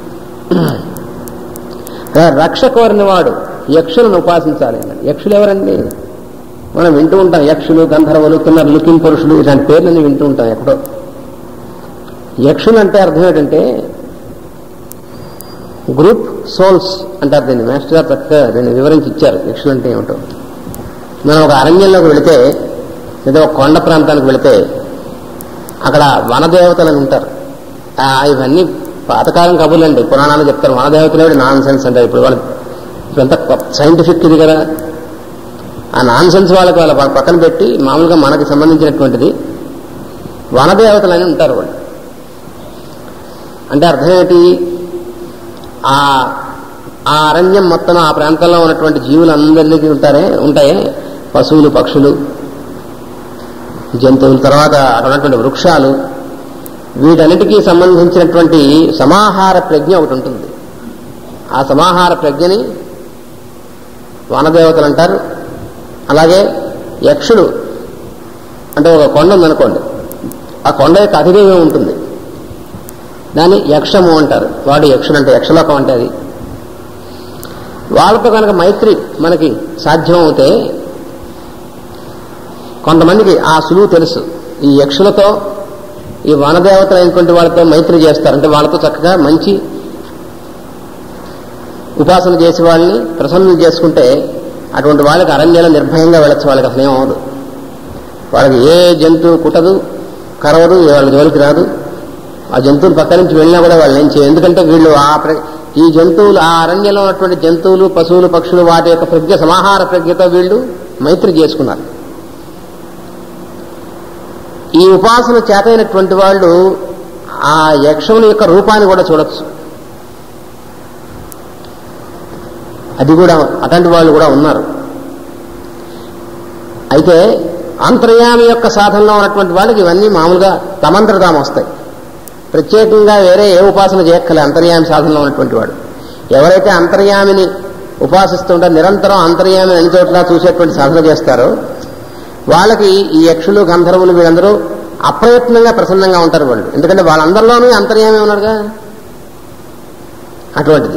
రక్ష కోరిన వాడు యక్షులను ఉపాసించాలి అన్నాడు. యక్షులు ఎవరండి? మనం వింటూ ఉంటాం, యక్షులు, గంధర్వులు, కిన్నరులు, కింపురుషులు, ఇలాంటి పేర్లని వింటూ ఉంటాం ఎక్కడో. యక్షులు అంటే అర్థం ఏంటంటే గ్రూప్ సోల్స్ అంటారు దీన్ని. మాస్టర్ గారు చక్కగా దీన్ని వివరించి ఇచ్చారు యక్షులు అంటే ఏమిటో. మనం ఒక అరణ్యంలోకి వెళితే లేదా ఒక కొండ ప్రాంతానికి వెళితే అక్కడ వనదేవతలని ఉంటారు. ఇవన్నీ పాతకాలం కబుర్లండి, పురాణాలు చెప్తారు. వనదేవతలు నాన్ సెన్స్ అంటారు. ఇప్పుడు వాళ్ళు ఇదంతా సైంటిఫిక్ ఇది కదా. ఆ నాన్ సెన్స్ వాళ్ళకి వాళ్ళ పక్కన పెట్టి మామూలుగా మనకి సంబంధించినటువంటిది వనదేవతలని ఉంటారు వాళ్ళు. అంటే అర్థం ఏంటి? ఆ అరణ్యం మొత్తం ఆ ప్రాంతంలో ఉన్నటువంటి జీవులందరికీ ఉంటాయి పశువులు, పక్షులు, జంతువులు, తర్వాత అక్కడ ఉన్నటువంటి వృక్షాలు, వీటన్నిటికీ సంబంధించినటువంటి సమాహార ప్రజ్ఞ ఒకటి ఉంటుంది. ఆ సమాహార ప్రజ్ఞని వనదేవతలు అంటారు. అలాగే యక్షులు అంటే ఒక కొండ ఉందనుకోండి, ఆ కొండ యొక్క అధిదేవం ఉంటుంది, దాన్ని యక్షము అంటారు. వాడు యక్షుడు అంటే యక్షలోకం అంటే అది. వాళ్ళతో కనుక మైత్రి మనకి సాధ్యం అవుతే కొంతమందికి ఆ సులువు తెలుసు. ఈ యక్షులతో ఈ వనదేవతలు అయినటువంటి వాళ్ళతో మైత్రి చేస్తారు. అంటే వాళ్ళతో చక్కగా మంచి ఉపాసన చేసి వాళ్ళని ప్రసన్నం చేసుకుంటే అటువంటి వాళ్ళకి అరణ్యాలు నిర్భయంగా వెళ్ళచ్చు. వాళ్ళకి అసలు ఏమవదు. వాళ్ళకి ఏ జంతువు కుట్టదు, కరవదు, వాళ్ళ జోలికి రాదు. ఆ జంతువులు పక్క నుంచి వెళ్ళినా కూడా వాళ్ళు ఏం చేయరు. ఎందుకంటే వీళ్ళు ఈ జంతువులు, ఆ అరణ్యంలో ఉన్నటువంటి జంతువులు, పశువులు, పక్షులు, వాటి యొక్క ప్రజ్ఞ, సమాహార ప్రజ్ఞతో వీళ్ళు మైత్రి చేసుకున్నారు. ఈ ఉపాసన చేతైనటువంటి వాళ్ళు ఆ యక్షుని యొక్క రూపాన్ని కూడా చూడొచ్చు. అది కూడా అటువంటి వాళ్ళు కూడా ఉన్నారు. అయితే అంతర్యామి యొక్క సాధనలో ఉన్నటువంటి వాళ్ళకి ఇవన్నీ మామూలుగా తమంతట తాము వస్తాయి. ప్రత్యేకంగా వేరే ఏ ఉపాసన చేయక్కలే అంతర్యామి సాధనలో ఉన్నటువంటి వాడు. ఎవరైతే అంతర్యామిని ఉపాసిస్తూ ఉంటారు, నిరంతరం అంతర్యామి అన్ని చోట్ల చూసేటువంటి సాధన చేస్తారో వాళ్ళకి ఈ యక్షులు గంధర్వులు వీళ్ళందరూ అప్రయత్నంగా ప్రసన్నంగా ఉంటారు వాళ్ళు. ఎందుకంటే వాళ్ళందరిలోనూ అంతర్యామి ఉన్నారుగా. అటువంటిది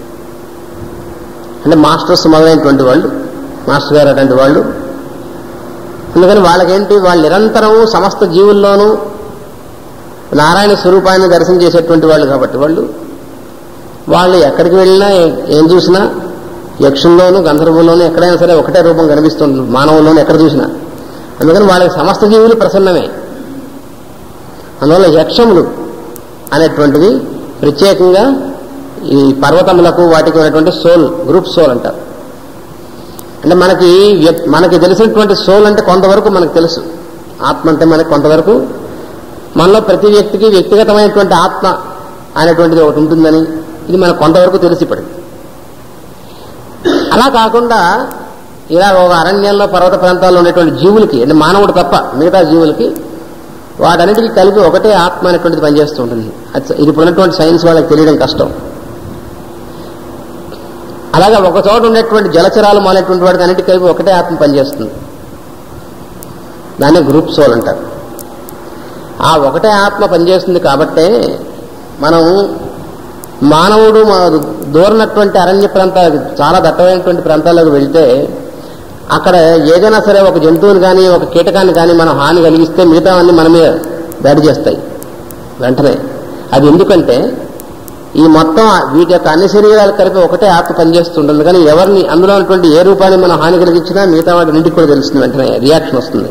అంటే మాస్టర్స్ మొదలైనటువంటి వాళ్ళు, మాస్టర్ గారు అటువంటి వాళ్ళు. అందుకని వాళ్ళకేంటి, వాళ్ళు నిరంతరము సమస్త జీవుల్లోనూ నారాయణ స్వరూపాన్ని దర్శనం చేసేటువంటి వాళ్ళు కాబట్టి వాళ్ళు ఎక్కడికి వెళ్ళినా ఏం చూసినా యక్షుల్లోనూ గంధర్వుల్లోనూ ఎక్కడైనా సరే ఒకటే రూపం కనిపిస్తుంది, మానవుల్లోనూ ఎక్కడ చూసినా. అందుకని వాళ్ళకి సమస్త జీవులు ప్రసన్నమే. అందువల్ల యక్షములు అనేటువంటివి ప్రత్యేకంగా ఈ పర్వతములకు వాటికి ఉన్నటువంటి సోల్, గ్రూప్ సోల్ అంటారు. అంటే మనకి తెలిసినటువంటి సోల్ అంటే కొంతవరకు మనకు తెలుసు. ఆత్మ అంటే మనకి కొంతవరకు, మనలో ప్రతి వ్యక్తికి వ్యక్తిగతమైనటువంటి ఆత్మ అనేటువంటిది ఒకటి ఉంటుందని ఇది మనకు కొంతవరకు తెలిసిపడింది. అలా కాకుండా ఇలా ఒక అరణ్యంలో పర్వత ప్రాంతాల్లో ఉండేటువంటి జీవులకి, అంటే మానవుడు తప్ప మిగతా జీవులకి వాటన్నిటికీ కలిపి ఒకటే ఆత్మ అనేటువంటిది పనిచేస్తూ ఉంటుంది. ఇది ఇప్పుడున్నటువంటి సైన్స్ వాళ్ళకి తెలియడం కష్టం. అలాగే ఒక చోట ఉండేటువంటి జలచరాలు మానేటువంటి వాడికి అన్నిటికీ కలిపి ఒకటే ఆత్మ పనిచేస్తుంది. దాన్ని గ్రూప్ సోల్ అంటారు. ఆ ఒకటే ఆత్మ పనిచేస్తుంది కాబట్టే మనం మానవుడు దూరనటువంటి అరణ్య ప్రాంతాలకు, చాలా దట్టమైనటువంటి ప్రాంతాలకు వెళ్తే అక్కడ ఏదైనా సరే ఒక జంతువుని కానీ ఒక కీటకాన్ని కానీ మనం హాని కలిగిస్తే మిగతావన్నీ మన మీద దాడి చేస్తాయి వెంటనే. అది ఎందుకంటే ఈ మొత్తం వీటి యొక్క అన్ని శరీరాలు కలిపి ఒకటే ఆత్మ పనిచేస్తుంటుంది. కానీ ఎవరిని అందులో ఉన్నటువంటి ఏ రూపాన్ని మనం హాని కలిగించినా మిగతా వాటి ఇంటికి కూడా తెలుస్తుంది, వెంటనే రియాక్షన్ వస్తుంది.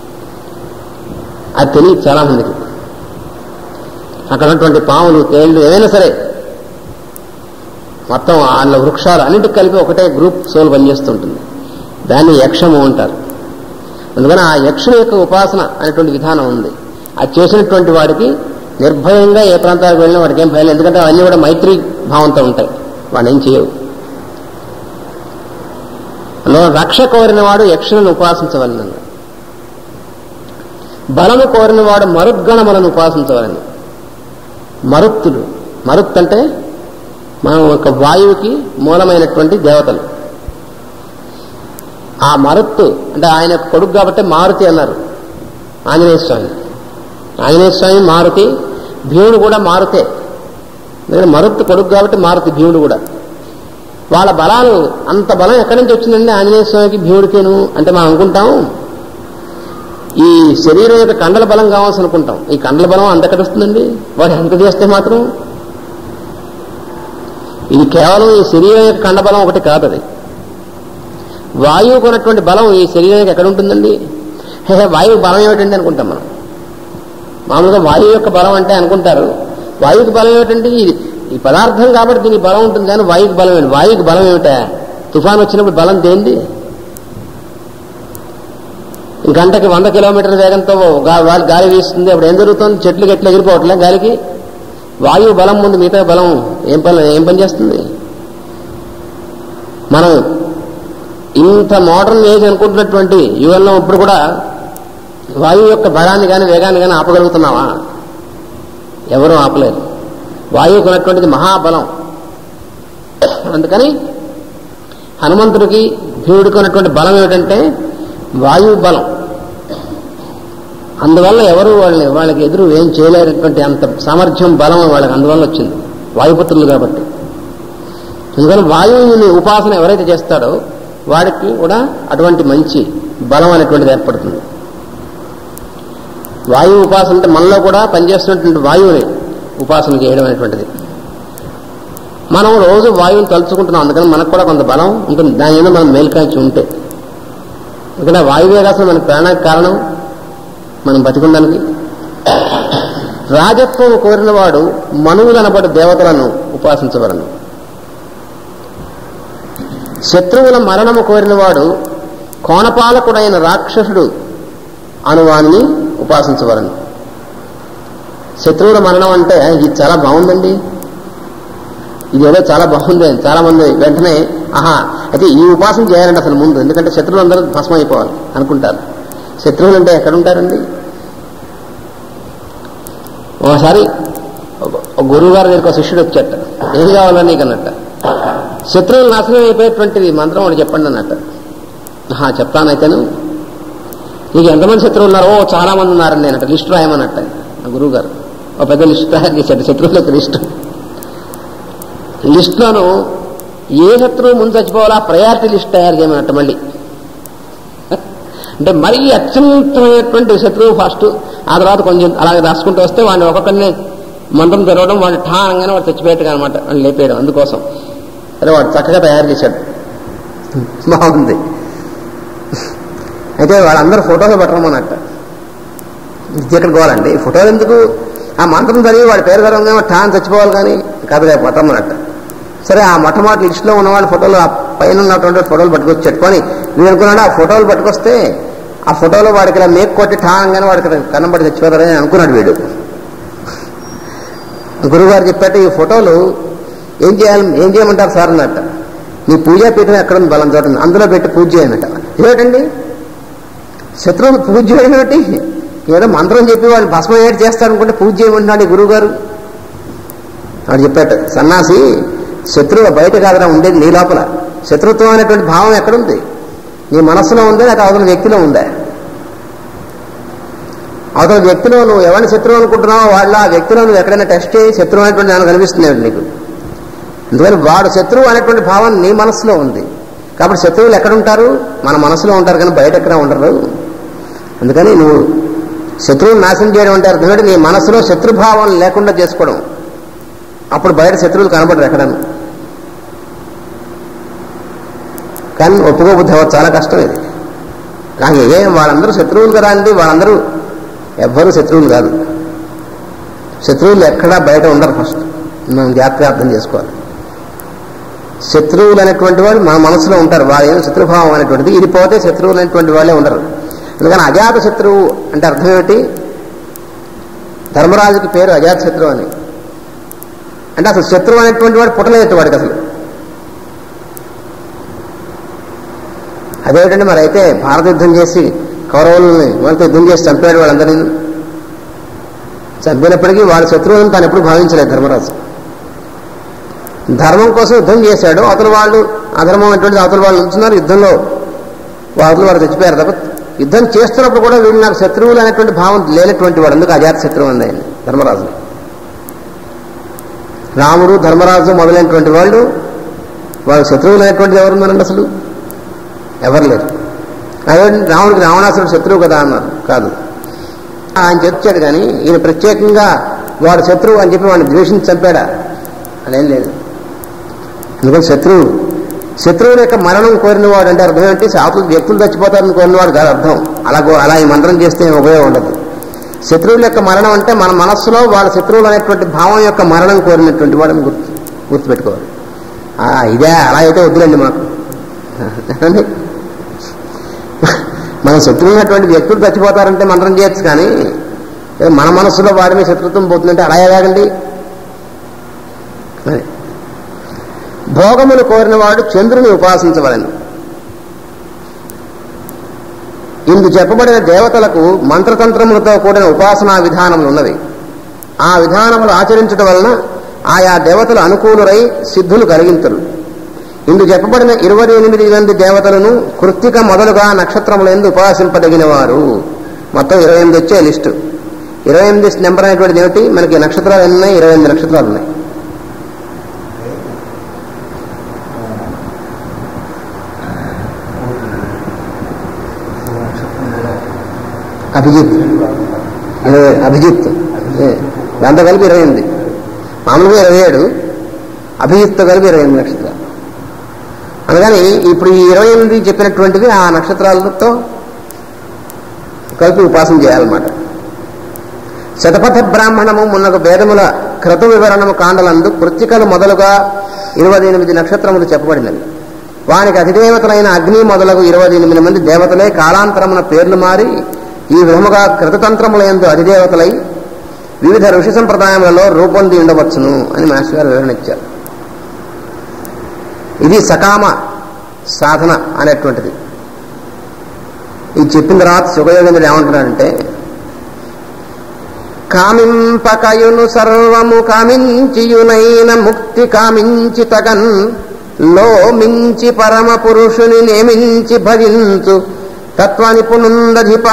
అది తెలియదు చాలా మందికి. అక్కడ ఉన్నటువంటి పాములు, తేళ్లు ఏవైనా సరే మొత్తం వాళ్ళ వృక్షాలు అన్నింటికి కలిపి ఒకటే గ్రూప్ సోల్ పనిచేస్తుంటుంది. దాన్ని యక్షము అంటారు. అందుకని ఆ యక్షుని యొక్క ఉపాసన అనేటువంటి విధానం ఉంది. అది చేసినటువంటి వాడికి నిర్భయంగా ఏ ప్రాంతాలకు వెళ్ళినా వాడికి ఏం భయం, ఎందుకంటే అవన్నీ కూడా మైత్రి భావంతో ఉంటాయి, వాడు ఏం చేయవు. అందులో రక్ష కోరిన వాడు యక్షులను ఉపాసించవలన, బలము కోరిన వాడు మరుద్గణములను ఉపాసించవలని. మరుత్తులు, మరుత్ అంటే మనం ఒక వాయువుకి మూలమైనటువంటి దేవతలు. ఆ మరుత్తు అంటే ఆయన కొడుకు కాబట్టి మారుతి అన్నారు ఆంజనేయ స్వామి. ఆంజనేయ స్వామి మారుతి, భీముడు కూడా మారుతే. ఎందుకంటే మరుత్తు కొడుకు కాబట్టి మారుతి, భీముడు కూడా. వాళ్ళ బలాలు, అంత బలం ఎక్కడి నుంచి వచ్చిందండి ఆంజనేయ స్వామికి భీముడికేను అంటే మనం అనుకుంటాం ఈ శరీరం యొక్క కండల బలం కావాల్సి అనుకుంటాం. ఈ కండల బలం అంతెక్కడ వస్తుందండి, వాడు ఎంత చేస్తే మాత్రం. ఇది కేవలం ఈ శరీరం యొక్క కండబలం ఒకటి కాదు. అది వాయువుకు ఉన్నటువంటి బలం ఈ శరీరానికి ఎక్కడ ఉంటుందండి. వాయువు బలం ఏమిటండి అనుకుంటాం మనం. మామూలుగా వాయువు యొక్క బలం అంటే అనుకుంటారు, వాయువుకి బలం ఏమిటండి, ఈ పదార్థం కాబట్టి దీనికి బలం ఉంటుంది. కానీ వాయువుకి బలం ఏమిటి, వాయువుకి బలం ఏమిటా, తుఫాను వచ్చినప్పుడు బలం తేంది. గంటకి 100 కిలోమీటర్ల వేగంతో గాలి వీస్తుంది, అప్పుడు ఏం జరుగుతుంది, చెట్లు గట్ల ఎగిరిపోవట్లే గాలికి. వాయువు బలం ముందు మిగతా బలం ఏం పని చేస్తుంది. మనం ఇంత మోడర్న్ ఏజ్ అనుకుంటున్నటువంటి యుగంలో ఇప్పుడు కూడా వాయువు యొక్క బలాన్ని కానీ వేగాన్ని కానీ ఆపగలుగుతున్నావా? ఎవరూ ఆపలేరు. వాయువుకు ఉన్నటువంటిది మహాబలం. అందుకని హనుమంతుడికి భీముడికి ఉన్నటువంటి బలం ఏమిటంటే వాయువు బలం. అందువల్ల ఎవరు వాళ్ళకి ఎదురు ఏం చేయలేనటువంటి అంత సామర్థ్యం, బలం వాళ్ళకి అందువల్ల వచ్చింది, వాయుపుత్రులు కాబట్టి. అందుకని వాయువుని ఉపాసన ఎవరైతే చేస్తాడో వాడికి కూడా అటువంటి మంచి బలం అనేటువంటిది ఏర్పడుతుంది. వాయువు ఉపాసన అంటే మనలో కూడా పనిచేస్తున్నటువంటి వాయువుని ఉపాసన చేయడం అనేటువంటిది. మనం రోజు వాయువుని తలుచుకుంటున్నాం, అందుకని మనకు కూడా కొంత బలం ఉంటుంది. దాని మీద మనం మేల్కాల్చి ఉంటే, ఎందుకంటే వాయువే అసలు మన ప్రాణానికి కారణం, మనం బతికుండానికి. రాజత్వం కోరిన వాడు మనువులనబడు దేవతలను ఉపాసించవలను. శత్రువుల మరణము కోరిన వాడు కోణపాలకుడైన రాక్షసుడు అనువాన్ని ఉపాసించవలను. శత్రువుల మరణం అంటే ఇది చాలా బాగుందండి, ఇది ఏదో చాలా బాగుంది. చాలా మంది వెంటనే అయితే ఈ ఉపాసన చేయాలంటే అసలు ముందు, ఎందుకంటే శత్రువులు అందరూ భస్మం అయిపోవాలి అనుకుంటారు. శత్రువులు అంటే ఎక్కడుంటారండి? ఒకసారి గురువు గారి దగ్గరికి ఒక శిష్యుడు వచ్చాట, ఏం కావాలని నీకు అన్నట్ట. శత్రువులు నాశనం అయిపోయేటువంటిది మంత్రం ఒకటి చెప్పండి అన్నట్టు. చెప్తానైతేను. నీకు ఎంతమంది శత్రువులు ఉన్నారు? చాలా మంది ఉన్నారని నేనట. లిస్టు రాయమన్నట్టు నా గురువు గారు ఒక పెద్ద లిస్టు తయారు చేశాడు, శత్రువులకు లిస్టులోను ఏ శత్రువు ముందు చచ్చిపోవాలా ప్రయారిటీ లిస్ట్ తయారు చేయమన్నట్టు. మళ్ళీ అంటే మరీ అత్యంతమైనటువంటి శత్రువు ఫస్ట్, ఆ తర్వాత కొంచెం అలాగే రాసుకుంటూ వస్తే వాడిని ఒక్కొక్కరిని మంత్రం తెరవడం, వాడిని ఠానంగానే వాడు చచ్చిపోయేట్టుగా అనమాట, వాడిని లేపేయడం. అందుకోసం సరే వాడు చక్కగా తయారు చేశాడు, బాగుంది. అయితే వాళ్ళందరూ ఫోటోలు పెట్టరమన్నట్టు. ఇక్కడ పోవాలండి ఫోటోలు ఎందుకు? ఆ మంత్రం చదివి వాడి పేరు చదవగానే ఠాన్ చచ్చిపోవాలి కానీ కథ పట్టమన్నట్టు. సరే ఆ మొట్టమొదటి లిస్టులో ఉన్నవాడి ఫోటోలు, ఆ పైన ఉన్నటువంటి ఫోటోలు పట్టుకొచ్చి చెట్టుకొని నేను అనుకున్నాడు ఆ ఫోటోలు పట్టుకొస్తే ఆ ఫోటోలో వాడికి ఇలా మేక్ కొట్టి ఠానంగానే వాడికి కన్నబడి చచ్చిపోతారని అనుకున్నాడు వీడు. గురువుగారు చెప్పాట ఈ ఫోటోలు ఏం చేయమంటారు సార్ అన్నట్ట. నీ పూజా పీఠం ఎక్కడ ఉంది బలం చోట, అందులో పెట్టి పూజ చేయనట. ఏమిటండి శత్రువులు పూజ చేయడం ఏమిటి? ఏదో మంత్రం చెప్పి వాళ్ళు భస్మం ఏడు చేస్తారనుకుంటే పూజ చేయమంటున్నాడు ఈ గురువు గారు. వాడు చెప్పాట, సన్నాసి శత్రువు బయట కాదురా ఉండేది నీ లోపల. శత్రుత్వం అనేటువంటి భావం ఎక్కడుంది? నీ మనస్సులో ఉందా లేక అవతల వ్యక్తిలో ఉందా? అవతల వ్యక్తిలో నువ్వు ఎవరిని శత్రువు అనుకుంటున్నావో వాళ్ళ ఆ వ్యక్తిలో నువ్వు ఎక్కడైనా టెస్ట్ చేయి శత్రువు అనేటువంటి దానికి కనిపిస్తుంది నీకు. అందుకని వాడు శత్రువు అనేటువంటి భావం నీ మనస్సులో ఉంది కాబట్టి శత్రువులు ఎక్కడుంటారు? మన మనసులో ఉంటారు కానీ బయట ఎక్కడ ఉండరు. అందుకని నువ్వు శత్రువుని నాశనం చేయడం అంటే అర్థం ఏంటి? నీ మనసులో శత్రుభావం లేకుండా చేసుకోవడం. అప్పుడు బయట శత్రువులు కనబడరు ఎక్కడను. కానీ ఒప్పుకోబుద్ధి అవ్వదు, చాలా కష్టం ఇది. కానీ వాళ్ళందరూ శత్రువులు కదా అండి, వాళ్ళందరూ ఎవ్వరూ శత్రువులు కాదు. శత్రువులు ఎక్కడా బయట ఉండరు. ఫస్ట్ మనం జాగ్రత్తగా అర్థం చేసుకోవాలి. శత్రువులు అనేటువంటి వాళ్ళు మన మనసులో ఉంటారు. వాళ్ళు ఏమో శత్రుభావం అనేటువంటిది, ఇది పోతే శత్రువులు అనేటువంటి వాళ్ళే ఉండరు. అందుకని అజాత శత్రువు అంటే అర్థం ఏమిటి? ధర్మరాజుకి పేరు అజాత శత్రువు అని. అంటే అసలు శత్రువు అనేటువంటి వాడు పుట్టలేదు వాడికి అసలు. అదేమిటంటే మరి అయితే భారత యుద్ధం చేసి కౌరవులని వాళ్ళతో యుద్ధం చేసి చంపాడు వాళ్ళందరినీ. చంపినప్పటికీ వాళ్ళ శత్రువులను తాను ఎప్పుడు భావించలేదు ధర్మరాజు. ధర్మం కోసం యుద్ధం చేశాడు. అవతల వాళ్ళు అధర్మం అటువంటి అవతల వాళ్ళు ఉంటున్నారు యుద్ధంలో, అవతల వాళ్ళు చచ్చిపోయారు. తప్ప యుద్ధం చేస్తున్నప్పుడు కూడా వీళ్ళు నాకు శత్రువులు అనేటువంటి భావం లేనటువంటి వాడు. అందుకు అజాత శత్రువు అంది ఆయన ధర్మరాజు. రాముడు ధర్మరాజు మొదలైనటువంటి వాళ్ళు శత్రువులు అనేటువంటిది ఎవరున్నారండి? అసలు ఎవరు లేరు. అదే రాముడికి రావణాసురుడు శత్రువు కదా అన్నారు. కాదు, ఆయన చెప్పాడు కానీ ఈయన ప్రత్యేకంగా వాడు శత్రువు అని చెప్పి వాడిని ద్వేషించి చంపాడా? అదేం లేదు. ఎందుకంటే శత్రువుల యొక్క మరణం కోరినవాడు అంటే అర్థం ఏంటి? వ్యక్తులు చచ్చిపోతారని కోరినవాడు కాదు అర్థం. అలా ఈ మంత్రం చేస్తే ఉపయోగం ఉండదు. శత్రువుల యొక్క మరణం అంటే మన మనస్సులో వాళ్ళ శత్రువులు అనేటువంటి భావం యొక్క మరణం కోరినటువంటి వాడిని గుర్తుపెట్టుకోవాలి. ఇదే అలా అయితే వద్దులండి మాకు. మన శత్రువు ఉన్నటువంటి వ్యక్తులు చచ్చిపోతారంటే మంత్రం చేయొచ్చు కానీ మన మనస్సులో వాడి మీద శత్రుత్వం పోతుందంటే అలా ఎలాగండి? భోగములు కోరినవాడు చంద్రుని ఉపాసించవలను. ఇందు చెప్పబడిన దేవతలకు మంత్రతంత్రములతో కూడిన ఉపాసనా విధానములు ఉన్నవి. ఆ విధానములు ఆచరించడం వలన ఆయా దేవతలు అనుకూలురై సిద్ధులు కలిగింతురు. ఇందు చెప్పబడిన 28 మంది దేవతలను కృత్తిక మొదలుగా నక్షత్రములందు ఉపాసింపదగిన వారు. మొత్తం 28 వచ్చే లిస్టు. 28 నెంబర్ అనేటువంటిది ఏమిటి? మనకి నక్షత్రాలు ఎన్ని ఉన్నాయి? 28 నక్షత్రాలు ఉన్నాయి. అభిజిత్ దాంతో కలిపి 28. మామూలుగా 27, అభిజిత్తో కలిపి 28 నక్షత్రాలు. అందుకని ఇప్పుడు ఈ 28 చెప్పినటువంటివి ఆ నక్షత్రాలతో కలిపి ఉపాసన చేయాలన్నమాట. శతపథ బ్రాహ్మణము మున్నగు భేదముల క్రతు వివరణము కాండలందు కృత్తికలు మొదలుగా 28 నక్షత్రములు చెప్పబడినవి. వానికి అధిదేవతలైన అగ్ని మొదలగు 28 మంది దేవతలే కాలాంతరమున పేర్లు మారి ఈ విధముగా కృతతంత్రములందు అధిదేవతలై వివిధ ఋషి సంప్రదాయములలో రూపొంది ఉండవచ్చును అని మాస్టర్ గారు వివరణ ఇచ్చారు. ఇది సకామ సాధన అనేటువంటిది. ఇది చెప్పిన తర్వాత సుఖయోగేంద్రుడు ఏమంటున్నాడంటే, కామింపకయును సర్వము కామించియునైన ముక్తి కామించి తగన్ లో మించి పరమ పురుషుని నేమించి భజించు తత్వ నిపుణుందధిపా.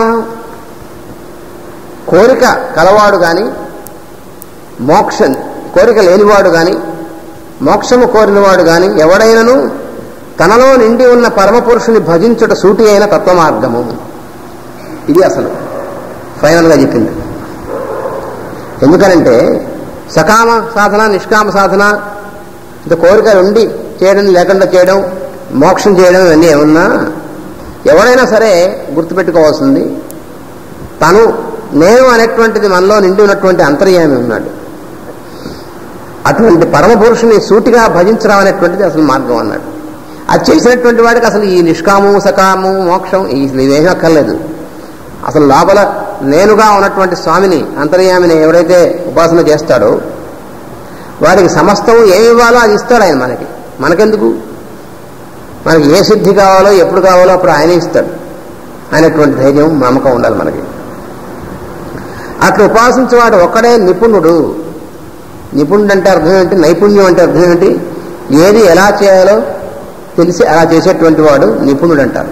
కోరిక కలవాడు గాని మోక్షం కోరిక లేనివాడు గాని మోక్షము కోరినవాడు గాని ఎవడైనను తనలో నిండి ఉన్న పరమపురుషుని భజించుట సూటి అయిన తత్వ మార్గము. ఇది అసలు ఫైనల్గా చెప్పింది. ఎందుకనంటే సకామ సాధన నిష్కామ సాధన ఇంత కోరిక ఉండి చేయడం లేకుండా చేయడం మోక్షం చేయడం ఇవన్నీ ఏమన్నా ఎవడైనా సరే గుర్తుపెట్టుకోవాల్సింది తను నేను అనేటువంటిది మనలో నిండి ఉన్నటువంటి అంతర్యామి ఉన్నాడు. అటువంటి పరమపురుషుని సూటిగా భజించడం అనేటువంటిది అసలు మార్గం అన్నాడు. అది చేసినటువంటి వాడికి అసలు ఈ నిష్కామము సకాము మోక్షం ఇవేమీ అక్కర్లేదు. అసలు లోపల నేనుగా ఉన్నటువంటి స్వామిని అంతర్యామిని ఎవడైతే ఉపాసన చేస్తాడో వాడికి సమస్తం ఏమి ఇవ్వాలో అది ఇస్తాడు ఆయన. మనకెందుకు, మనకి ఏ సిద్ధి కావాలో ఎప్పుడు కావాలో అప్పుడు ఆయనే ఇస్తాడు అనేటువంటి ధైర్యం నమ్మకం ఉండాలి మనకి. అట్లా ఉపాసించేవాడు ఒక్కడే నిపుణుడు. నిపుణుడు అంటే అర్థం ఏంటి, నైపుణ్యం అంటే అర్థం ఏంటి, ఏది ఎలా చేయాలో తెలిసి అలా చేసేటువంటి వాడు నిపుణుడు అంటారు.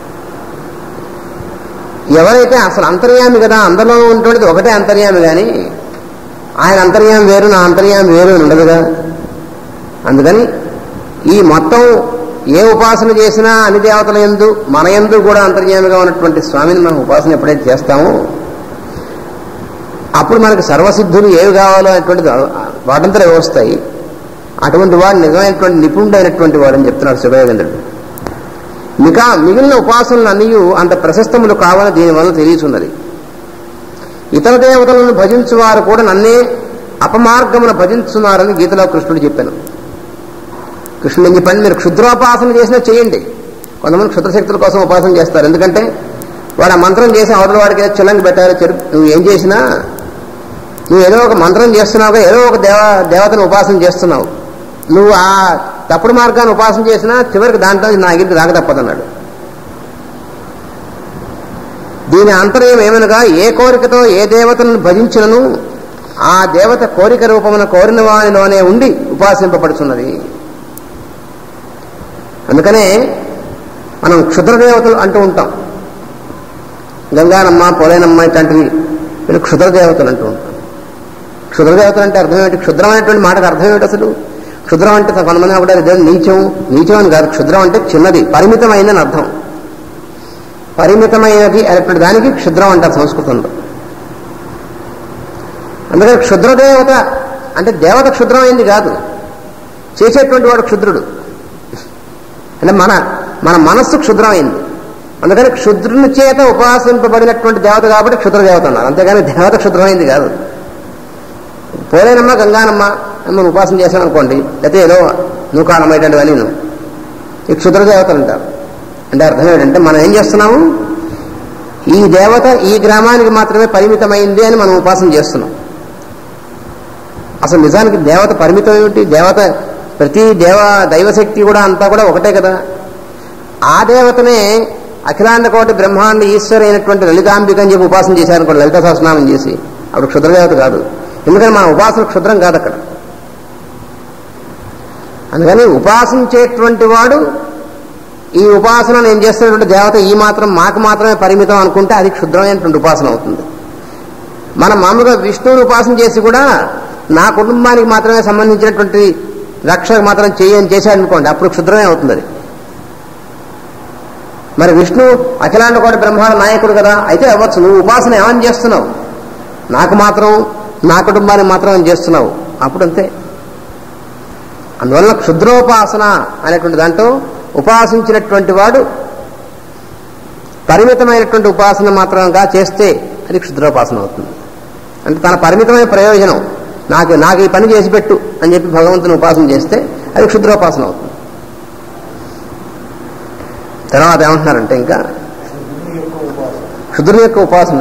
ఎవరైతే అసలు అంతర్యామి కదా, అందరిలో ఉన్నటువంటిది ఒకటే అంతర్యామి, కానీ ఆయన అంతర్యామి వేరు నా అంతర్యామి వేరు అని ఉండదుగా. అందుకని ఈ మొత్తం ఏ ఉపాసన చేసినా అన్ని దేవతల యందు మన యందు కూడా అంతర్యామిగా ఉన్నటువంటి స్వామిని మనం ఉపాసన ఎప్పుడైతే చేస్తామో అప్పుడు మనకు సర్వసిద్ధులు ఏవి కావాలో అనేటువంటిది వాటంతా వస్తాయి. అటువంటి వాడు నిజమైనటువంటి నిపుణుడు అయినటువంటి వాడు అని చెప్తున్నాడు శివయోగేంద్రుడు. మిగిలిన ఉపాసనలు అన్నీ అంత ప్రశస్తములు కావాలని దీనివల్ల తెలియచున్నది. ఇతర దేవతలను భజించువారు కూడా నన్నే అపమార్గమును భజించున్నారని గీతలో కృష్ణుడు చెప్పాను. కృష్ణుడు ఏం చెప్పండి, మీరు క్షుద్రోపాసన చేసినా చేయండి. కొంతమంది క్షుద్రశక్తుల కోసం ఉపాసన చేస్తారు. ఎందుకంటే వాడు ఆ మంత్రం చేసి అవతల వాడికి చిల్లంగి పెట్టారు. నువ్వు ఏం చేసినా నువ్వు ఏదో ఒక మంత్రం చేస్తున్నావుగా, ఏదో ఒక దేవతను ఉపాసన చేస్తున్నావు. నువ్వు ఆ తప్పుడు మార్గాన్ని ఉపాసన చేసినా చివరికి దాంట్లో నా ఇంటి దాకా తప్పదన్నాడు. దీని అంతర్యం ఏమనగా ఏ కోరికతో ఏ దేవతలను భజించినను ఆ దేవత కోరిక రూపమున కోరిన వానిలోనే ఉండి ఉపాసింపబడుతున్నది. అందుకనే మనం క్షుద్రదేవతలు అంటూ ఉంటాం. గంగానమ్మ పోలేనమ్మ ఇట్లాంటివి వీళ్ళు క్షుద్రదేవతలు అంటూ ఉంటాం. క్షుద్రదేవతలు అంటే అర్థం ఏమిటి, క్షుద్రం అనేటువంటి మాటకు అర్థం ఏమిటి అసలు? క్షుద్రం అంటే కొంతమంది కూడా నీచం అని కాదు. క్షుద్రం అంటే చిన్నది, పరిమితమైందని అర్థం. పరిమితమైనది అనేటువంటి దానికి క్షుద్రం అంటారు సంస్కృతంలో. అందుకని క్షుద్రదేవత అంటే దేవత క్షుద్రమైంది కాదు, చేసేటువంటి వాడు క్షుద్రుడు. అంటే మన మనస్సు క్షుద్రమైంది. అందుకని క్షుద్రుని చేత ఉపాసింపబడినటువంటి దేవత కాబట్టి క్షుద్రదేవత అన్నారు. అంతేగాని దేవత క్షుద్రమైంది కాదు. పోలేనమ్మ గంగానమ్మ మనం ఉపాసన చేసాం అనుకోండి, లేకపోతే ఏదో నూకానమ్మ ఇటువంటివన్నీ ఈ క్షుద్రదేవతలు అంటారు. అంటే అర్థం ఏంటంటే మనం ఏం చేస్తున్నాము, ఈ దేవత ఈ గ్రామానికి మాత్రమే పరిమితమైంది అని మనం ఉపాసన చేస్తున్నాం. అసలు నిజానికి దేవత పరిమితం ఏమిటి? దేవత ప్రతి దైవశక్తి కూడా అంతా కూడా ఒకటే కదా. ఆ దేవతనే అఖిలాండ కోటి బ్రహ్మాండ ఈశ్వరి అయినటువంటి లలితాంబిక అని చెప్పి ఉపాసన చేశారనుకోండి, లలిత సహస్రనామం చేసి, అప్పుడు క్షుద్రదేవత కాదు. ఎందుకని మన ఉపాసన క్షుద్రం కాదు అక్కడ. అందుకని ఉపాసించేటువంటి వాడు ఈ ఉపాసన నేను చేస్తున్నటువంటి దేవత ఈ మాత్రం మాకు మాత్రమే పరిమితం అనుకుంటే అది క్షుద్రమైనటువంటి ఉపాసన అవుతుంది. మనం మామూలుగా విష్ణువుని ఉపాసన చేసి కూడా నా కుటుంబానికి మాత్రమే సంబంధించినటువంటి రక్షకు మాత్రం చేశాడనుకోండి, అప్పుడు క్షుద్రమే అవుతుంది అది. మరి విష్ణు అఖిలాండ కోటి బ్రహ్మాండ నాయకుడు కదా, అయితే అవ్వచ్చు. నువ్వు ఉపాసన ఏమని చేస్తున్నావు, నాకు మాత్రం నా కుటుంబానికి మాత్రం అని చేస్తున్నావు, అప్పుడు అంతే. అందువల్ల క్షుద్రోపాసన అనేటువంటి దాంట్లో ఉపాసించినటువంటి వాడు పరిమితమైనటువంటి ఉపాసన మాత్రంగా చేస్తే అది క్షుద్రోపాసన అవుతుంది. అంటే తన పరిమితమైన ప్రయోజనం నాకు ఈ పని చేసి పెట్టు అని చెప్పి భగవంతుని ఉపాసన చేస్తే అది క్షుద్రోపాసన అవుతుంది. తర్వాత ఏమంటున్నారంటే ఇంకా క్షుద్రుని యొక్క ఉపాసన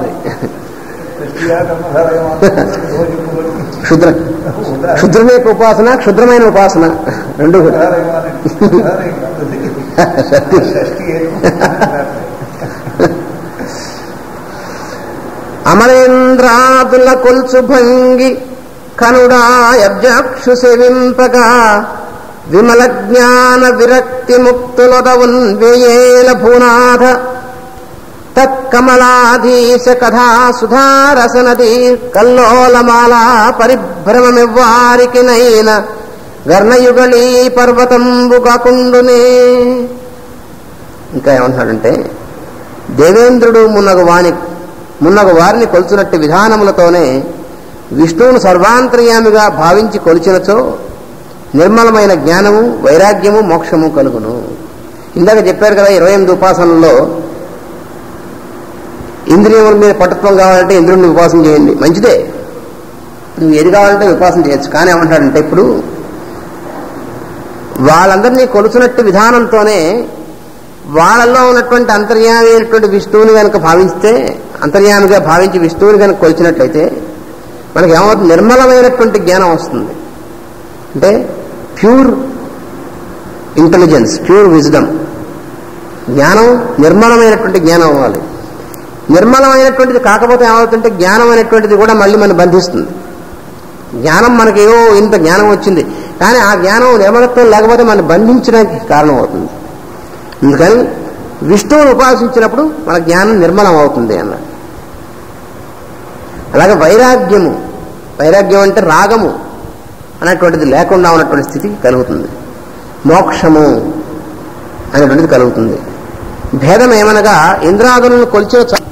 క్షుద్రుని యొక్క ఉపాసన క్షుద్రమైన ఉపాసన రెండు కూడా. అమరేంద్రాదుల కొల్చు భంగి కనుడా యబ్జక్షు సేవింపగా విమల జ్ఞాన విరక్తి ముక్తులొదవున్ వేయేల భూనాథ తత్కమలాధీశ కథా సుధారసనది కల్లోలమాలా పరిభ్రమమివ్వారికి నైన గర్ణయుగళీ పర్వతంబు కాకుండునే. ఇంకా ఏమంటాడంటే, దేవేంద్రుడు మున్నగు వారిని కొలుచునట్టి విధానములతోనే విష్ణువును సర్వాంతర్యామిగా భావించి కొలిచినచో నిర్మలమైన జ్ఞానము, వైరాగ్యము, మోక్షము కలుగును. ఇందాక చెప్పారు కదా 28 ఉపాసనల్లో ఇంద్రియముల మీద పటుత్వం కావాలంటే ఇంద్రుడిని ఉపాసన చేయండి, మంచిదే. నువ్వు ఏది కావాలంటే ఉపాసన చేయొచ్చు. కానీ ఏమంటాడంటే, ఇప్పుడు వాళ్ళందరినీ కొలుచునట్టు విధానంతోనే వాళ్ళల్లో ఉన్నటువంటి అంతర్యామి అయినటువంటి విష్ణువుని కనుక భావిస్తే, అంతర్యామిగా భావించి విష్ణువుని కనుక కొలిచినట్లయితే మనకి ఏమవుతుంది? నిర్మలమైనటువంటి జ్ఞానం వస్తుంది. అంటే ప్యూర్ ఇంటెలిజెన్స్, ప్యూర్ విజ్డమ్. జ్ఞానం నిర్మలమైనటువంటి జ్ఞానం అవ్వాలి. నిర్మలమైనటువంటిది కాకపోతే ఏమవుతుంటే జ్ఞానం అనేటువంటిది కూడా మళ్ళీ మనం బంధిస్తుంది. జ్ఞానం మనకేవో ఇంత జ్ఞానం వచ్చింది, కానీ ఆ జ్ఞానం నిర్మలత్వం లేకపోతే మనం బంధించడానికి కారణం అవుతుంది. అందుకని విష్ణువును ఉపాసించినప్పుడు మన జ్ఞానం నిర్మలం అవుతుంది అన్నాడు. అలాగే వైరాగ్యము, వైరాగ్యం అంటే రాగము అనేటువంటిది లేకుండా ఉన్నటువంటి స్థితి కలుగుతుంది. మోక్షము అనేటువంటిది కలుగుతుంది. భేదం ఏమనగా ఇంద్రాదులను కొలిచే